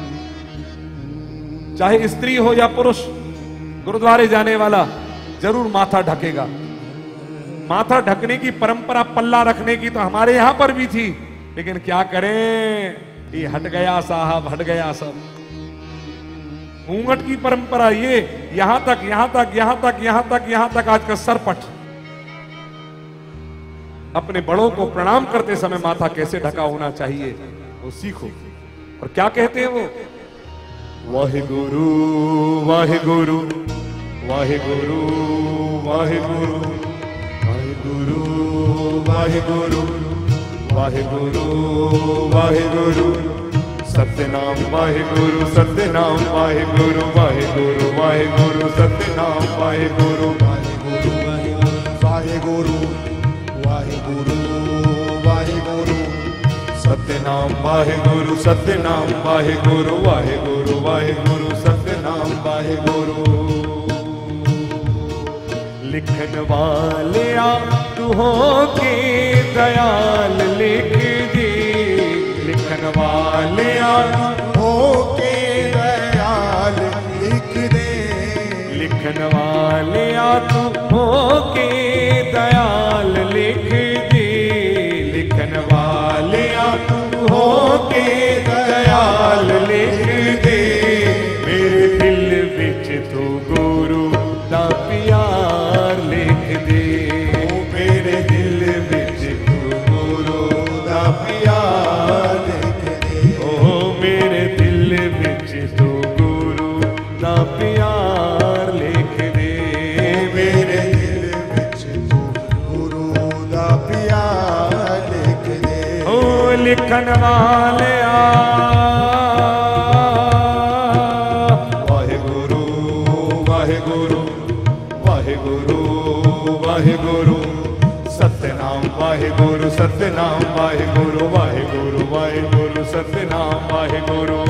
चाहे स्त्री हो या पुरुष, गुरुद्वारे जाने वाला जरूर माथा ढकेगा। माथा ढकने की परंपरा, पल्ला रखने की तो हमारे यहां पर भी थी, लेकिन क्या करें, ये हट गया साहब, हट गया सब। घूंघट की परंपरा ये यहां तक, यहां तक, यहां तक, यहां तक, यहां तक, आज का सरपट। अपने बड़ों को प्रणाम करते समय माथा कैसे ढका होना चाहिए वो सीखो। और क्या कहते हैं वो? वाहे गुरु, वाहे गुरु, वाहे गुरु, वाहे गुरु, वाहे गुरु, वाहे गुरु, वाहे गुरु, वाहे गुरु, सत्यनाम वाहे गुरु, सत्यनाम वाहे गुरु, वाहे गुरु, वाहे गुरु, सत्यनाम वाहे गुरु, वाहे गुरु, वाहे गुरु, वाहे गुरु, वाहे गुरु, सत्यनाम वाहे गुरु, सत्यनाम वाहे गुरु, वाहे गुरु, वाहे गुरु, सत्यनाम वाहे गुरु। लिखन वाले आप हो के दयाल लिख दे, लिखन वाले आप हो के दयाल लिख दे, लिखन वाले आप हो के दयाल लिख दे, लिखन वाले आप हो के दयाल लिख दे। मेरे दिल विच तू गुरु दा प्यार लिख दे, मेरे दिल विच तू गुरु दा प्यार लिख दे, ओ मेरे दिल विच तू गुरु दा प्यार लिख दे, मेरे दिल विच तू गुरु दा प्यार लिख दे। ओ लिखन वाले वाहेगुरु, वाहेगुरु, वाहेगुरु, वाहेगुरु, सत्यनाम वाहेगुरु, सत्यनाम वाहेगुरु, वाहेगुरु, वाहेगुरु, सत्यनाम वाहेगुरु।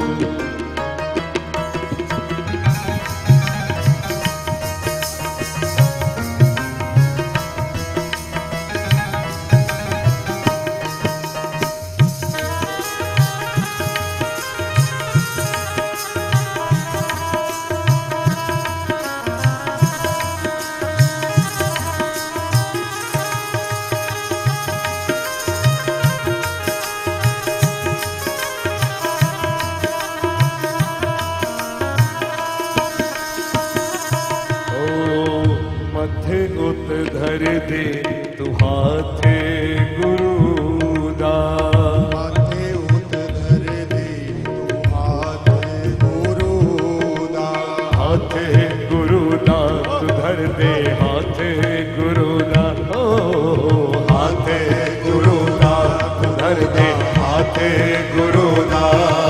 धर दे तू हाथ गुरु दा, माथे उत धर दे तू हाथ गुरु दा, हाथ गुरु दा तू धर दे, हाथ गुरु दा, ओ हाथ गुरु दा तू धर दे, हाथ गुरु दा।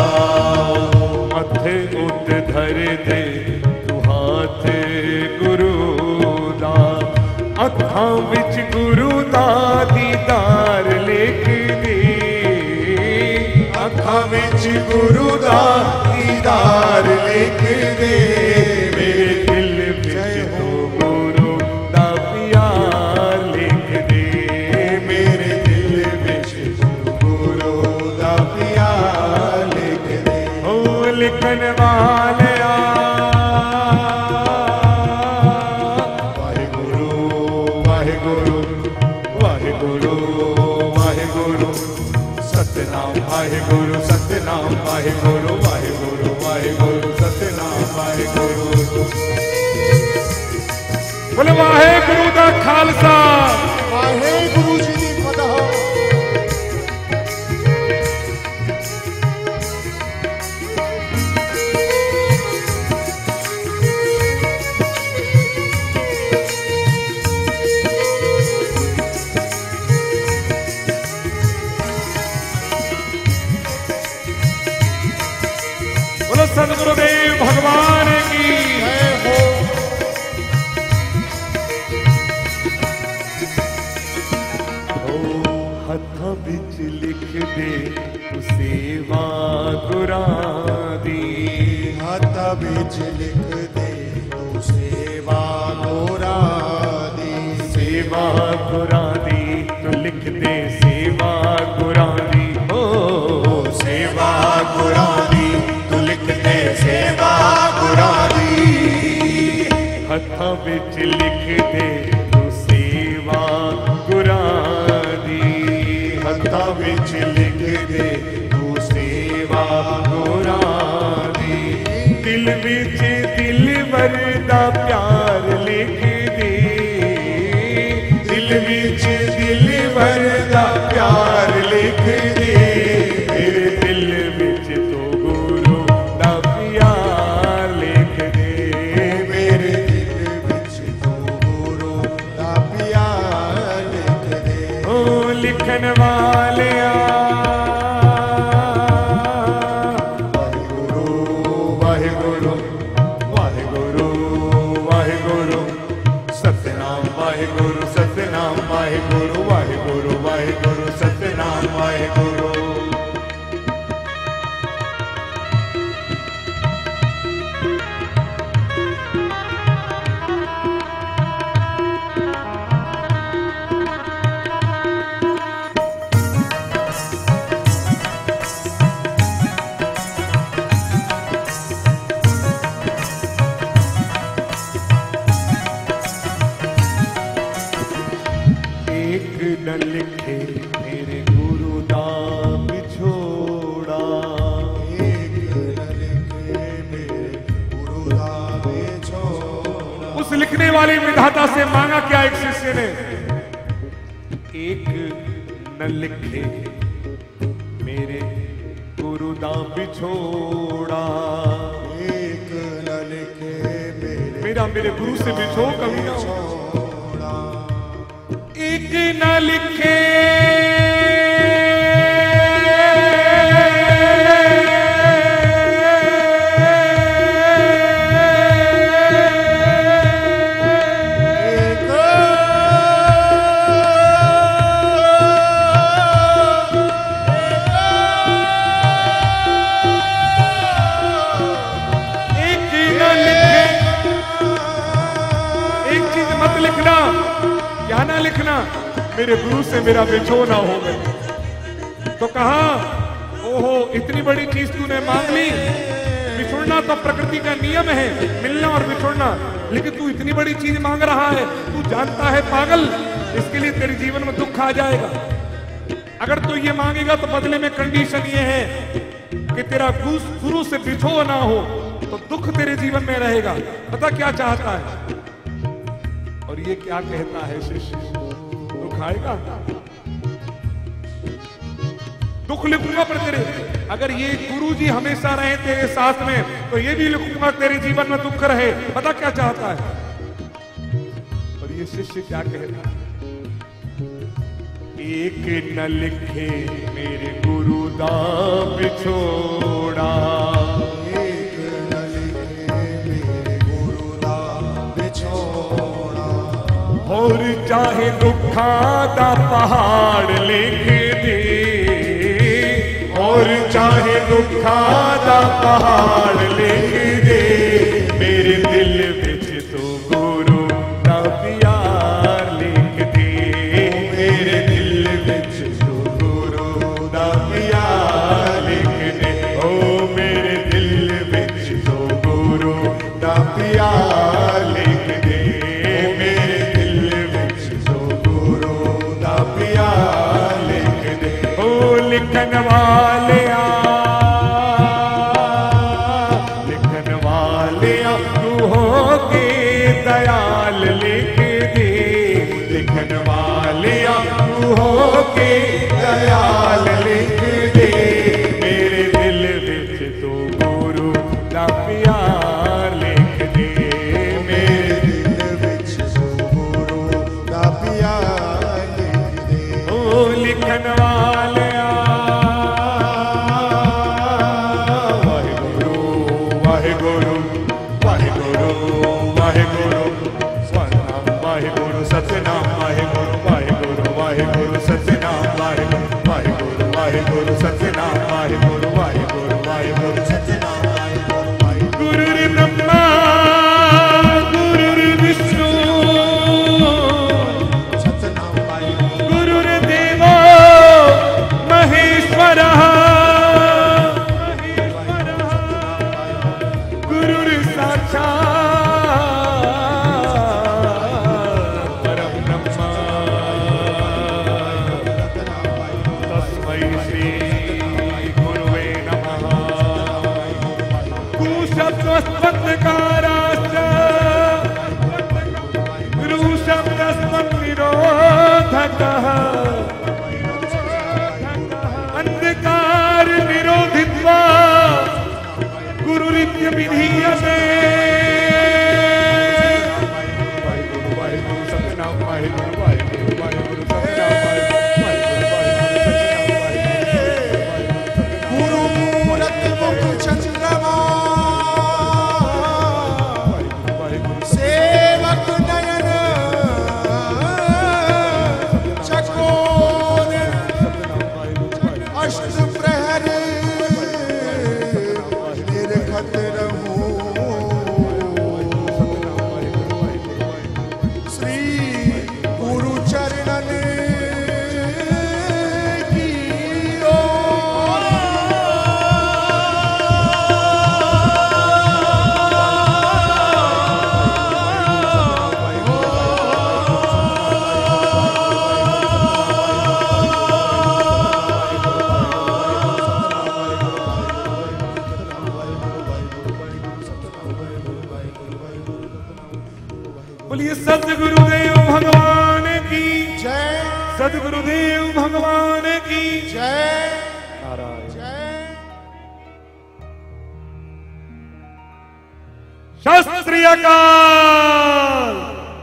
माथे उत धर दे तू हाथ गुरु दा, अखां विच गुरु दा दीदार लिख दे, अखां विच गुरु दा दीदार लिख दे। मेरे दिल विच तू गुरु दा प्यार लिख दे, मेरे दिल विच तू गुरु दा प्यार लिख दे। ओ लिखन वाले वाहेगुरु, सत्यनाम वाहेगुरु, वाहेगुरु, वाहेगुरु, सत्यनाम वाहेगुरु। बोले वाहेगुरु दा खालसा, वाहेगुरु जी दी फतह। सदगुरुदेव भगवान की जय हो। हथा बिच लिख दे सेवा गुरा दी, हथ बिच लिख दे तू सेवा गोरा दी, सेवा गुरा दी तो लिख दे सेवा गुरा दी, ओ सेवा गोरा दी तू लिख दे सेवा गोरा दी, हथा बिच लिख दे तू सेवा गुरा दी, हथ बिच लिख दे तू सेवा गोरा दी, दिल विच दिल वरदा प्यार लिख दे, दिल विच दिल वरदा प्यार लिख दे, मेरे दिल विच तो गुरु दा प्यार लिख दे, मेरे दिल विच तू गुरु दा प्यार लिख दे, ओ लिखन वालिया वाहिगुरु वाहिगुरु वाहिगुरु सतनाम वाहिगुरु सतनाम वाहिगुरु वाहिगुरु वाहिगुरु सतनाम वाहिगुरु। एक न लिखे मेरे गुरु दा बिछोड़ा, एक न लिखे मेरे गुरु दा बिछोड़ा, उस लिखने वाले विधाता से मांगा क्या एक शिष्य ने, एक न लिखे मेरे गुरु दा बिछोड़ा, एक न लिखे मेरा मेरे गुरु से बिछो कभी ना हो, छोड़ा, एक न लिखे एक एक न लिखे, एक चीज मत लिखना, क्या ना लिखना मेरे गुरु से मेरा बिछो ना हो गए। तो कहा ओहो इतनी बड़ी चीज तूने मांग ली, बिछुड़ना तो प्रकृति का नियम है, मिलना और बिछुड़ना, लेकिन तू इतनी बड़ी चीज मांग रहा है, तू जानता है पागल इसके लिए तेरे जीवन में दुख आ जाएगा। अगर तू ये मांगेगा तो बदले में कंडीशन ये है कि तेरा गुरु से बिछो ना हो, तो दुख तेरे जीवन में रहेगा। पता क्या चाहता है और ये क्या कहता है शिष्य, दुख आएगा, दुख लिखूंगा पर तेरे, अगर ये गुरु जी हमेशा रहे तेरे साथ में तो ये भी लिखूंगा तेरे जीवन में दुख रहे। पता क्या चाहता है और ये शिष्य क्या कहता है, एक न लिखे मेरे गुरु दा बिछोड़ा, एक न लिखे मेरे गुरु दा बिछोड़ा, और चाहे दुखा दा पहाड़ लिख दे, और चाहे दुखा दा पहाड़ लिख दे, मेरे दिल विच तो गुरु दा प्यार लिख दे, मेरे दिल विच तू गुरु दा प्यार लिख दे, ओ मेरे दिल विच तो गुरु दा प्यार लिख दे, मेरे दिल विच तू गुरु दा प्यार लिख दे, ओ लिखन वालिया, लिखन वाहेगुरु सतनाम वाहेगुरु सतनाम वाहेगुरु वाहेगुरु वाहेगुरु सतनाम वाहेगुरु वाहेगुरु वाहेगुरु सतनाम वाहेगुरु वाहेगुरु वाहेगुरु सतनाम वाहेगुरु गुरुर् ब्रह्मा गुरुर्विष्णु सतनाम वाहेगुरु गुरुर्देवो महेश्वरः अंधकार निरोधित्वा गुरुरित्य विधीयते वाहेगुरु वाहेगुरु सतनाम वाहेगुरु वाहेगुरु वाहेगुरु सतनाम वाहेगुरु गुरु मूरत मुख चंद्रमा सेवक नयन चकोर अष्ट प्रहर निर्घत रहूं श्री गुरु चरणन की बोलिए सदगुरुदेव भगवान की जय सदगुरुदेव भगवान की जय नारायण। जय शास्त्रीय काल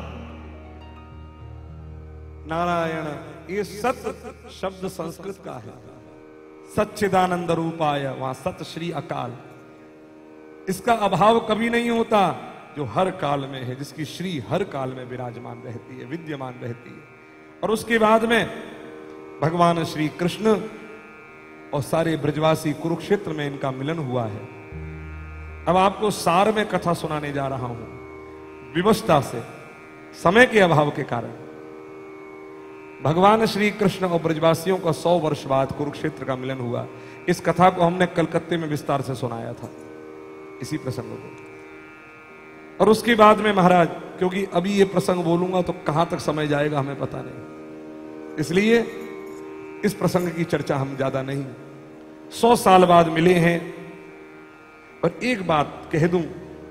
नारायण। ये सत शब्द संस्कृत का है, सच्चिदानंद रूपाय, वहां सत श्री अकाल। इसका अभाव कभी नहीं होता, जो हर काल में है, जिसकी श्री हर काल में विराजमान रहती है, विद्यमान रहती है। और उसके बाद में भगवान श्री कृष्ण और सारे ब्रजवासी कुरुक्षेत्र में इनका मिलन हुआ है। अब आपको सार में कथा सुनाने जा रहा हूं, विवशता से, समय के अभाव के कारण। भगवान श्री कृष्ण और ब्रजवासियों का 100 वर्ष बाद कुरुक्षेत्र का मिलन हुआ। इस कथा को हमने कलकत्ते में विस्तार से सुनाया था, इसी प्रसंग को। और उसके बाद में महाराज, क्योंकि अभी ये प्रसंग बोलूंगा तो कहां तक समय जाएगा हमें पता नहीं, इसलिए इस प्रसंग की चर्चा हम ज्यादा नहीं। 100 साल बाद मिले हैं। और एक बात कह दूं,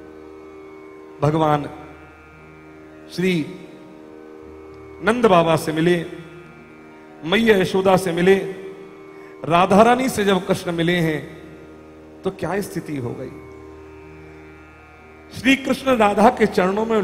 भगवान श्री नंद बाबा से मिले, मैया यशोदा से मिले, राधा रानी से जब कृष्ण मिले हैं तो क्या स्थिति हो गई। श्री कृष्ण राधा के चरणों में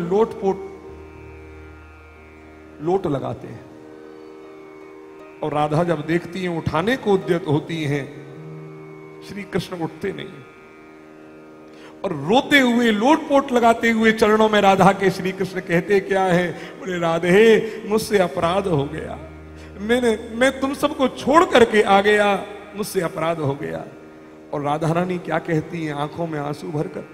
लोट लगाते हैं, और राधा जब देखती हैं, उठाने को उद्यत होती हैं, श्री कृष्ण उठते नहीं, और रोते हुए, लोटपोट लगाते हुए चरणों में राधा के श्री कृष्ण कहते क्या है, बोले राधे मुझसे अपराध हो गया, मैं तुम सबको छोड़ करके आ गया, मुझसे अपराध हो गया। और राधा रानी क्या कहती हैं, आंखों में आंसू भरकर,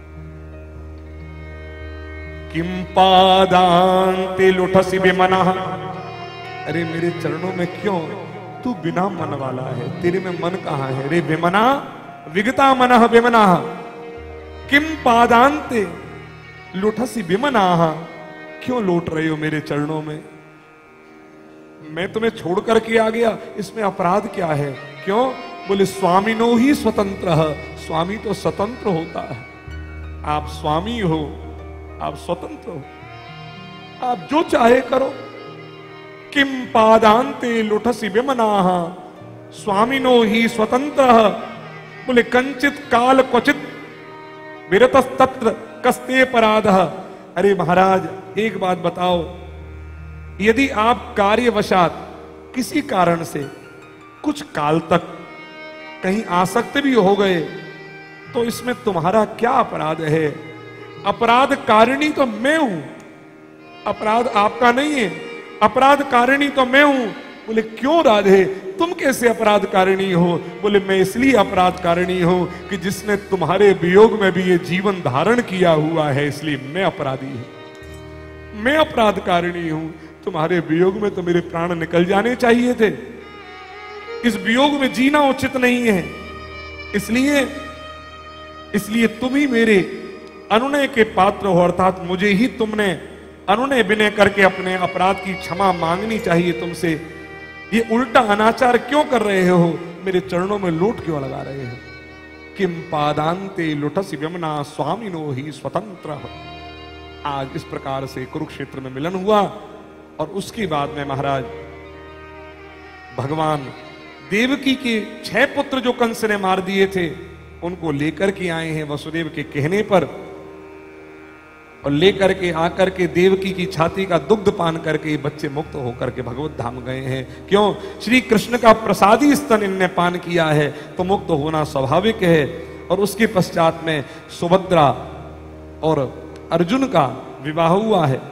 किम पादांते लुठसी विमनः, अरे मेरे चरणों में क्यों तू बिना मन वाला है, तेरे में मन कहां है रे विमना, विगता मनः विमना, किम पादांते लुठसी विमनाः, क्यों लौट रहे हो मेरे चरणों में, मैं तुम्हें छोड़ करके आ गया, इसमें अपराध क्या है, क्यों, बोले स्वामिनो ही स्वतंत्र, स्वामी तो स्वतंत्र होता है, आप स्वामी हो, आप स्वतंत्र हो, आप जो चाहे करो। किम पादांते लुठसी विमनाः स्वामिनो ही स्वतंत्र, बोले कंचित काल क्वचित विरतस्तत्र कस्ते अपराधः। अरे महाराज एक बात बताओ, यदि आप कार्यवशात किसी कारण से कुछ काल तक कहीं आसक्त भी हो गए तो इसमें तुम्हारा क्या अपराध है। अपराध कारिणी तो मैं हूं, अपराध आपका नहीं है, अपराध कारिणी तो मैं हूं। बोले क्यों राधे, तुम कैसे अपराध कारिणी हो? बोले मैं इसलिए अपराध कारिणी हूं कि जिसने तुम्हारे वियोग में भी ये जीवन धारण किया हुआ है, इसलिए मैं अपराधी हूं, मैं अपराध कारिणी हूं। तुम्हारे वियोग में तो मेरे प्राण निकल जाने चाहिए थे, इस वियोग में जीना उचित नहीं है, इसलिए तुम ही मेरे अनुनय के पात्र हो, अर्थात मुझे ही तुमने अनुनय विनय करके अपने अपराध की क्षमा मांगनी चाहिए तुमसे। ये उल्टा अनाचार क्यों कर रहे हो? मेरे चरणों में लोट क्यों लगा रहे हो? किम पादांते लुटस व्यमना स्वामिनो ही स्वतंत्र। आज इस प्रकार से कुरुक्षेत्र में मिलन हुआ और उसके बाद में महाराज भगवान देवकी के 6 पुत्र जो कंस ने मार दिए थे उनको लेकर के आए हैं वसुदेव के कहने पर, और लेकर के आकर के देवकी की छाती का दुग्ध पान करके बच्चे मुक्त होकर के भगवत धाम गए हैं। क्यों? श्री कृष्ण का प्रसादी स्तन इनने पान किया है तो मुक्त होना स्वाभाविक है। और उसके पश्चात में सुभद्रा और अर्जुन का विवाह हुआ है।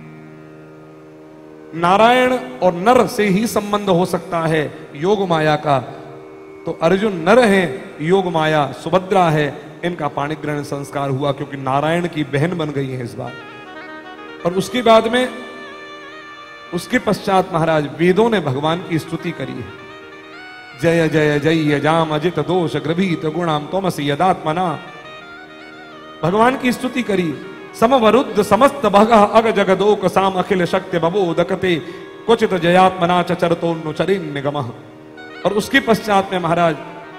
नारायण और नर से ही संबंध हो सकता है योग माया का, तो अर्जुन नर है, योग माया सुभद्रा है। इनका पाणिग्रहण संस्कार हुआ क्योंकि नारायण की बहन बन गई है इस बार। और उसके बाद में उसके पश्चात महाराज वेदों ने भगवान की स्तुति करी है। जय जय जय यजाम अजित दोष गृभीत गुणाम त्वमसि यदात्मना, भगवान की स्तुति करी। समवरुद्ध समस्त भगः अग जगदोक साम अखिल शक्ति बबोदकते क्वचित जयात्मना चरतोन्नुचरिन् निगमः। और उसके पश्चात में महाराज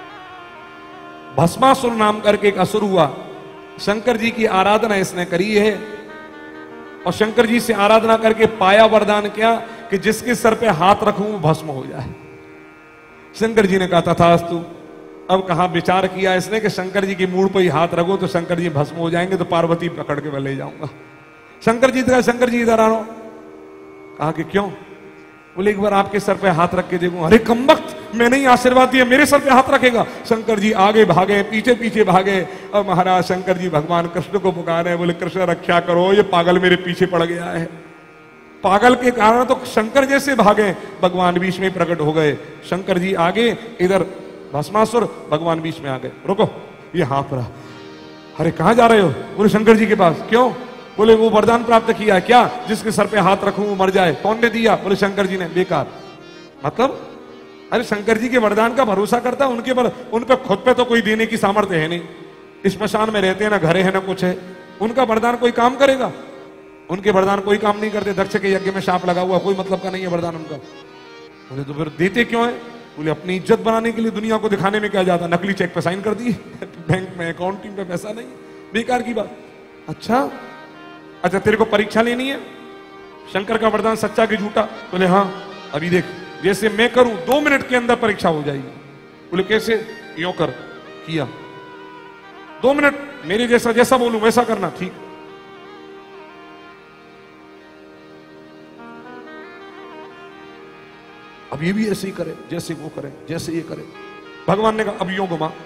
भस्मासुर नाम करके एक असुर हुआ। शंकर जी की आराधना इसने करी है और शंकर जी से आराधना करके पाया वरदान क्या कि जिसके सर पे हाथ रखूं वो भस्म हो जाए। शंकर जी ने कहा तथास्तु। अब कहा विचार किया इसने कि शंकर जी की मूड पर ही हाथ रखो तो शंकर जी भस्म हो जाएंगे, तो पार्वती पकड़ के मैं ले जाऊंगा। शंकर जी इधर आ रहा हूं। कहा कि क्यों? बोले एक बार आपके सर पे हाथ रख के देखूं। अरे कमबख्त, मैंने ही आशीर्वाद दिया, मेरे सर पे हाथ रखेगा? शंकर जी आगे भागे, पीछे पीछे भागे और महाराज शंकर जी भगवान कृष्ण को पुकारे। बोले कृष्ण रक्षा करो, ये पागल मेरे पीछे पड़ गया है। पागल के कारण तो शंकर जैसे भागे, भगवान बीच में प्रकट हो गए। शंकर जी आगे, इधर भस्मासुर, भगवान बीच में आ गए। रुको, ये हाथ रहा। अरे कहां जा रहे हो? बोले शंकर जी के पास। क्यों? बोले वो वरदान प्राप्त किया क्या, जिसके सर पे हाथ रखूं वो मर जाए। कौन ने दिया? बोले शंकर जी ने। बेकार, मतलब अरे शंकर जी के वरदान का भरोसा करता, उनके पर उन पे खुद पे तो कोई देने की सामर्थ्य है नहीं। स्मशान में रहते हैं, ना घरे है ना कुछ है। उनका वरदान कोई काम करेगा? उनके वरदान कोई काम नहीं करते। दक्ष के यज्ञ में सांप लगा हुआ, कोई मतलब का नहीं है वरदान उनका। बोले तो फिर देते क्यों है? बोले अपनी इज्जत बनाने के लिए, दुनिया को दिखाने में क्या जाता, नकली चेक पे साइन कर दिए बैंक में अकाउंटिंग पे पैसा नहीं, बेकार की बात। अच्छा तेरे को परीक्षा लेनी है शंकर का वरदान सच्चा कि झूठा? बोले हाँ। अभी देख, जैसे मैं करूं 2 मिनट के अंदर परीक्षा हो जाएगी। बोले कैसे? यूं कर। किया। 2 मिनट मेरे जैसा बोलूं वैसा करना। ठीक। अब ये भी ऐसे ही करे जैसे वो करे, जैसे ये करे। भगवान ने कहा अब यूं घुमा,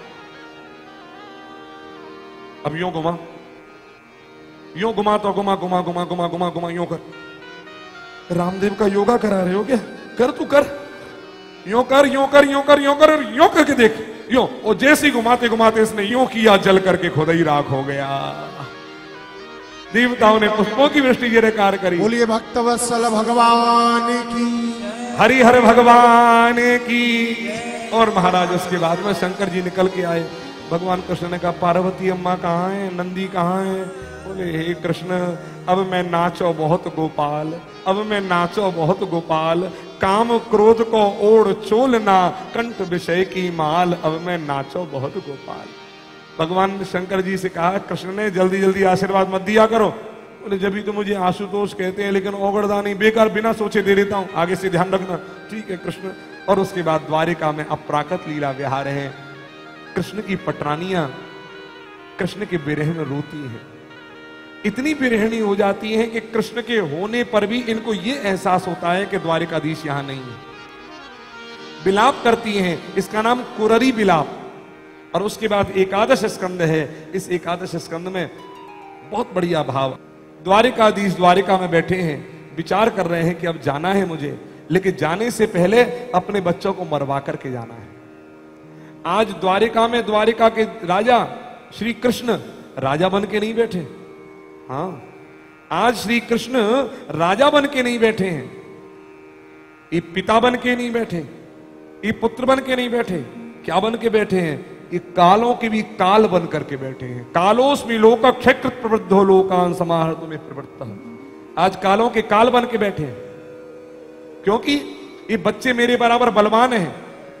अब यूं घुमा, यूं घुमा तो घुमा घुमा घुमा घुमा घुमा घुमा, यूं कर। रामदेव का योगा करा रहे हो क्या? कर, तू कर, यूं कर, यूं कर, यूं कर, यूं कर, यूं करके देख, यूं। और जैसे ही घुमाते घुमाते इसने यूं किया, जल करके खुद ही राख हो गया। देवताओं ने पुष्पों की वृष्टि जयकार करी। बोलिए भक्तवत्सल भगवान की, हरिहर भगवान की। और महाराज उसके बाद में शंकर जी निकल के आए। भगवान कृष्ण ने कहा पार्वती अम्मा कहाँ है, नंदी कहाँ है? बोले हे कृष्ण, अब मैं नाचो बहुत गोपाल, अब मैं नाचो बहुत गोपाल, काम क्रोध को ओढ़ चोलना, कंठ विषय की माल, अब मैं नाचो बहुत गोपाल। भगवान ने शंकर जी से कहा, कृष्ण ने जल्दी जल्दी आशीर्वाद मत दिया करो। बोले जब भी तो मुझे आशुतोष कहते हैं, लेकिन औगड़दानी बेकार बिना सोचे दे देता हूं, आगे से ध्यान रखना। ठीक है कृष्ण। और उसके बाद द्वारिका में अपराकृत लीला विहार है। कृष्ण की पटरानियां कृष्ण के विरह में रोती हैं, इतनी बिरहनी हो जाती हैं कि कृष्ण के होने पर भी इनको यह एहसास होता है कि द्वारिकाधीश यहां नहीं है। विलाप करती हैं, इसका नाम कुररी विलाप। और उसके बाद एकादश स्कंद है। इस एकादश स्कंद में बहुत बढ़िया भाव। द्वारिकाधीश द्वारिका में बैठे हैं, विचार कर रहे हैं कि अब जाना है मुझे, लेकिन जाने से पहले अपने बच्चों को मरवा करके जाना है। आज द्वारिका में द्वारिका के राजा श्री कृष्ण राजा बन के नहीं बैठे। हाँ, आज श्री कृष्ण राजा बन के नहीं बैठे हैं, ये पिता बन के नहीं बैठे, ये पुत्र बन के नहीं बैठे। क्या बन के बैठे हैं? ये कालों के भी काल बन करके बैठे हैं। कालोस्मि लोक क्षेत्र प्रवृद्धो लोकान समाहर्तुं में प्रवृत्तः। आज कालों के काल बन के बैठे हैं, क्योंकि ये बच्चे मेरे बराबर बलवान हैं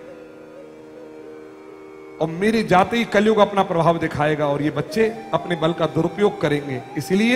और मेरे जाते ही कलयुग अपना प्रभाव दिखाएगा और ये बच्चे अपने बल का दुरुपयोग करेंगे, इसलिए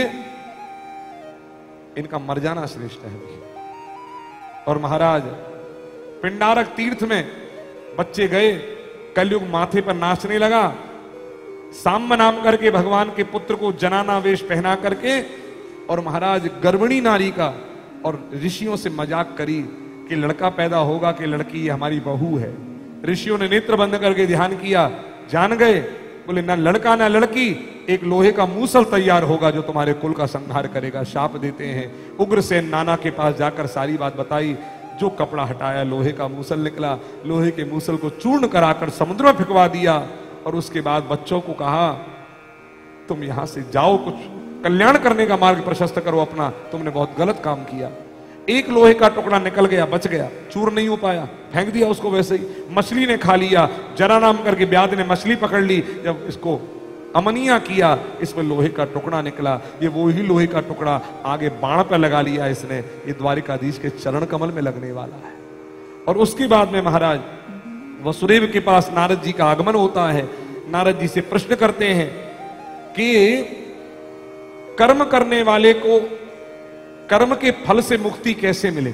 इनका मर जाना श्रेष्ठ है। और महाराज पिंडारक तीर्थ में बच्चे गए, कलयुग माथे पर नाचने लगा। सांब नाम करके भगवान के पुत्र को जनाना वेश पहना करके और महाराज गर्भिणी नारी का और ऋषियों से मजाक करी कि लड़का पैदा होगा कि लड़की, हमारी बहू है। ऋषियों ने नेत्र बंद करके ध्यान किया, जान गए, बोले ना लड़का ना लड़की, एक लोहे का मूसल तैयार होगा जो तुम्हारे कुल का संहार करेगा। शाप देते हैं। उग्रसेन नाना के पास जाकर सारी बात बताई। जो कपड़ा हटाया, लोहे का मूसल निकला। लोहे के मूसल को चूर्ण कराकर समुद्र में फेंकवा दिया और उसके बाद बच्चों को कहा तुम यहां से जाओ, कुछ कल्याण करने का मार्ग प्रशस्त करो अपना, तुमने बहुत गलत काम किया। एक लोहे का टुकड़ा निकल गया, बच गया, चूर नहीं हो पाया, फेंक दिया उसको वैसे ही। मछली ने खा लिया, जरा नाम करके व्याध ने मछली पकड़ ली, जब इसको अमनिया किया, इसमें लोहे का टुकड़ा निकला। ये वो ही लोहे का टुकड़ा आगे बाण पर लगा लिया इसने, ये द्वारिकाधीश के चरण कमल में लगने वाला है। और उसके बाद में महाराज वसुदेव के पास नारद जी का आगमन होता है। नारद जी से प्रश्न करते हैं कि कर्म करने वाले को कर्म के फल से मुक्ति कैसे मिले,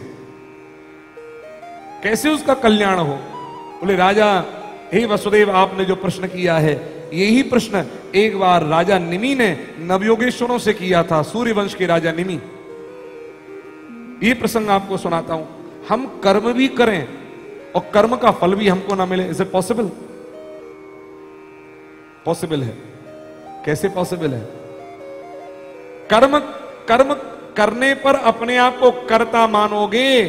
कैसे उसका कल्याण हो। बोले राजा, हे वसुदेव, आपने जो प्रश्न किया है यही प्रश्न एक बार राजा निमि ने नवयोगेश्वरों से किया था, सूर्यवंश के राजा निमि। ये प्रसंग आपको सुनाता हूं। हम कर्म भी करें और कर्म का फल भी हमको ना मिले, इज इट पॉसिबल? पॉसिबल है। कैसे पॉसिबल है? कर्म कर्म करने पर अपने आप को कर्ता मानोगे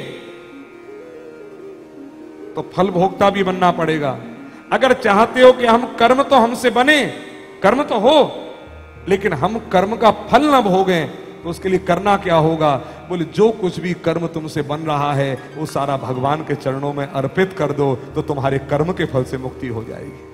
तो फल भोक्ता भी बनना पड़ेगा। अगर चाहते हो कि हम कर्म तो हमसे बने, कर्म तो हो, लेकिन हम कर्म का फल न भोगें, तो उसके लिए करना क्या होगा? बोले जो कुछ भी कर्म तुमसे बन रहा है वो सारा भगवान के चरणों में अर्पित कर दो, तो तुम्हारे कर्म के फल से मुक्ति हो जाएगी।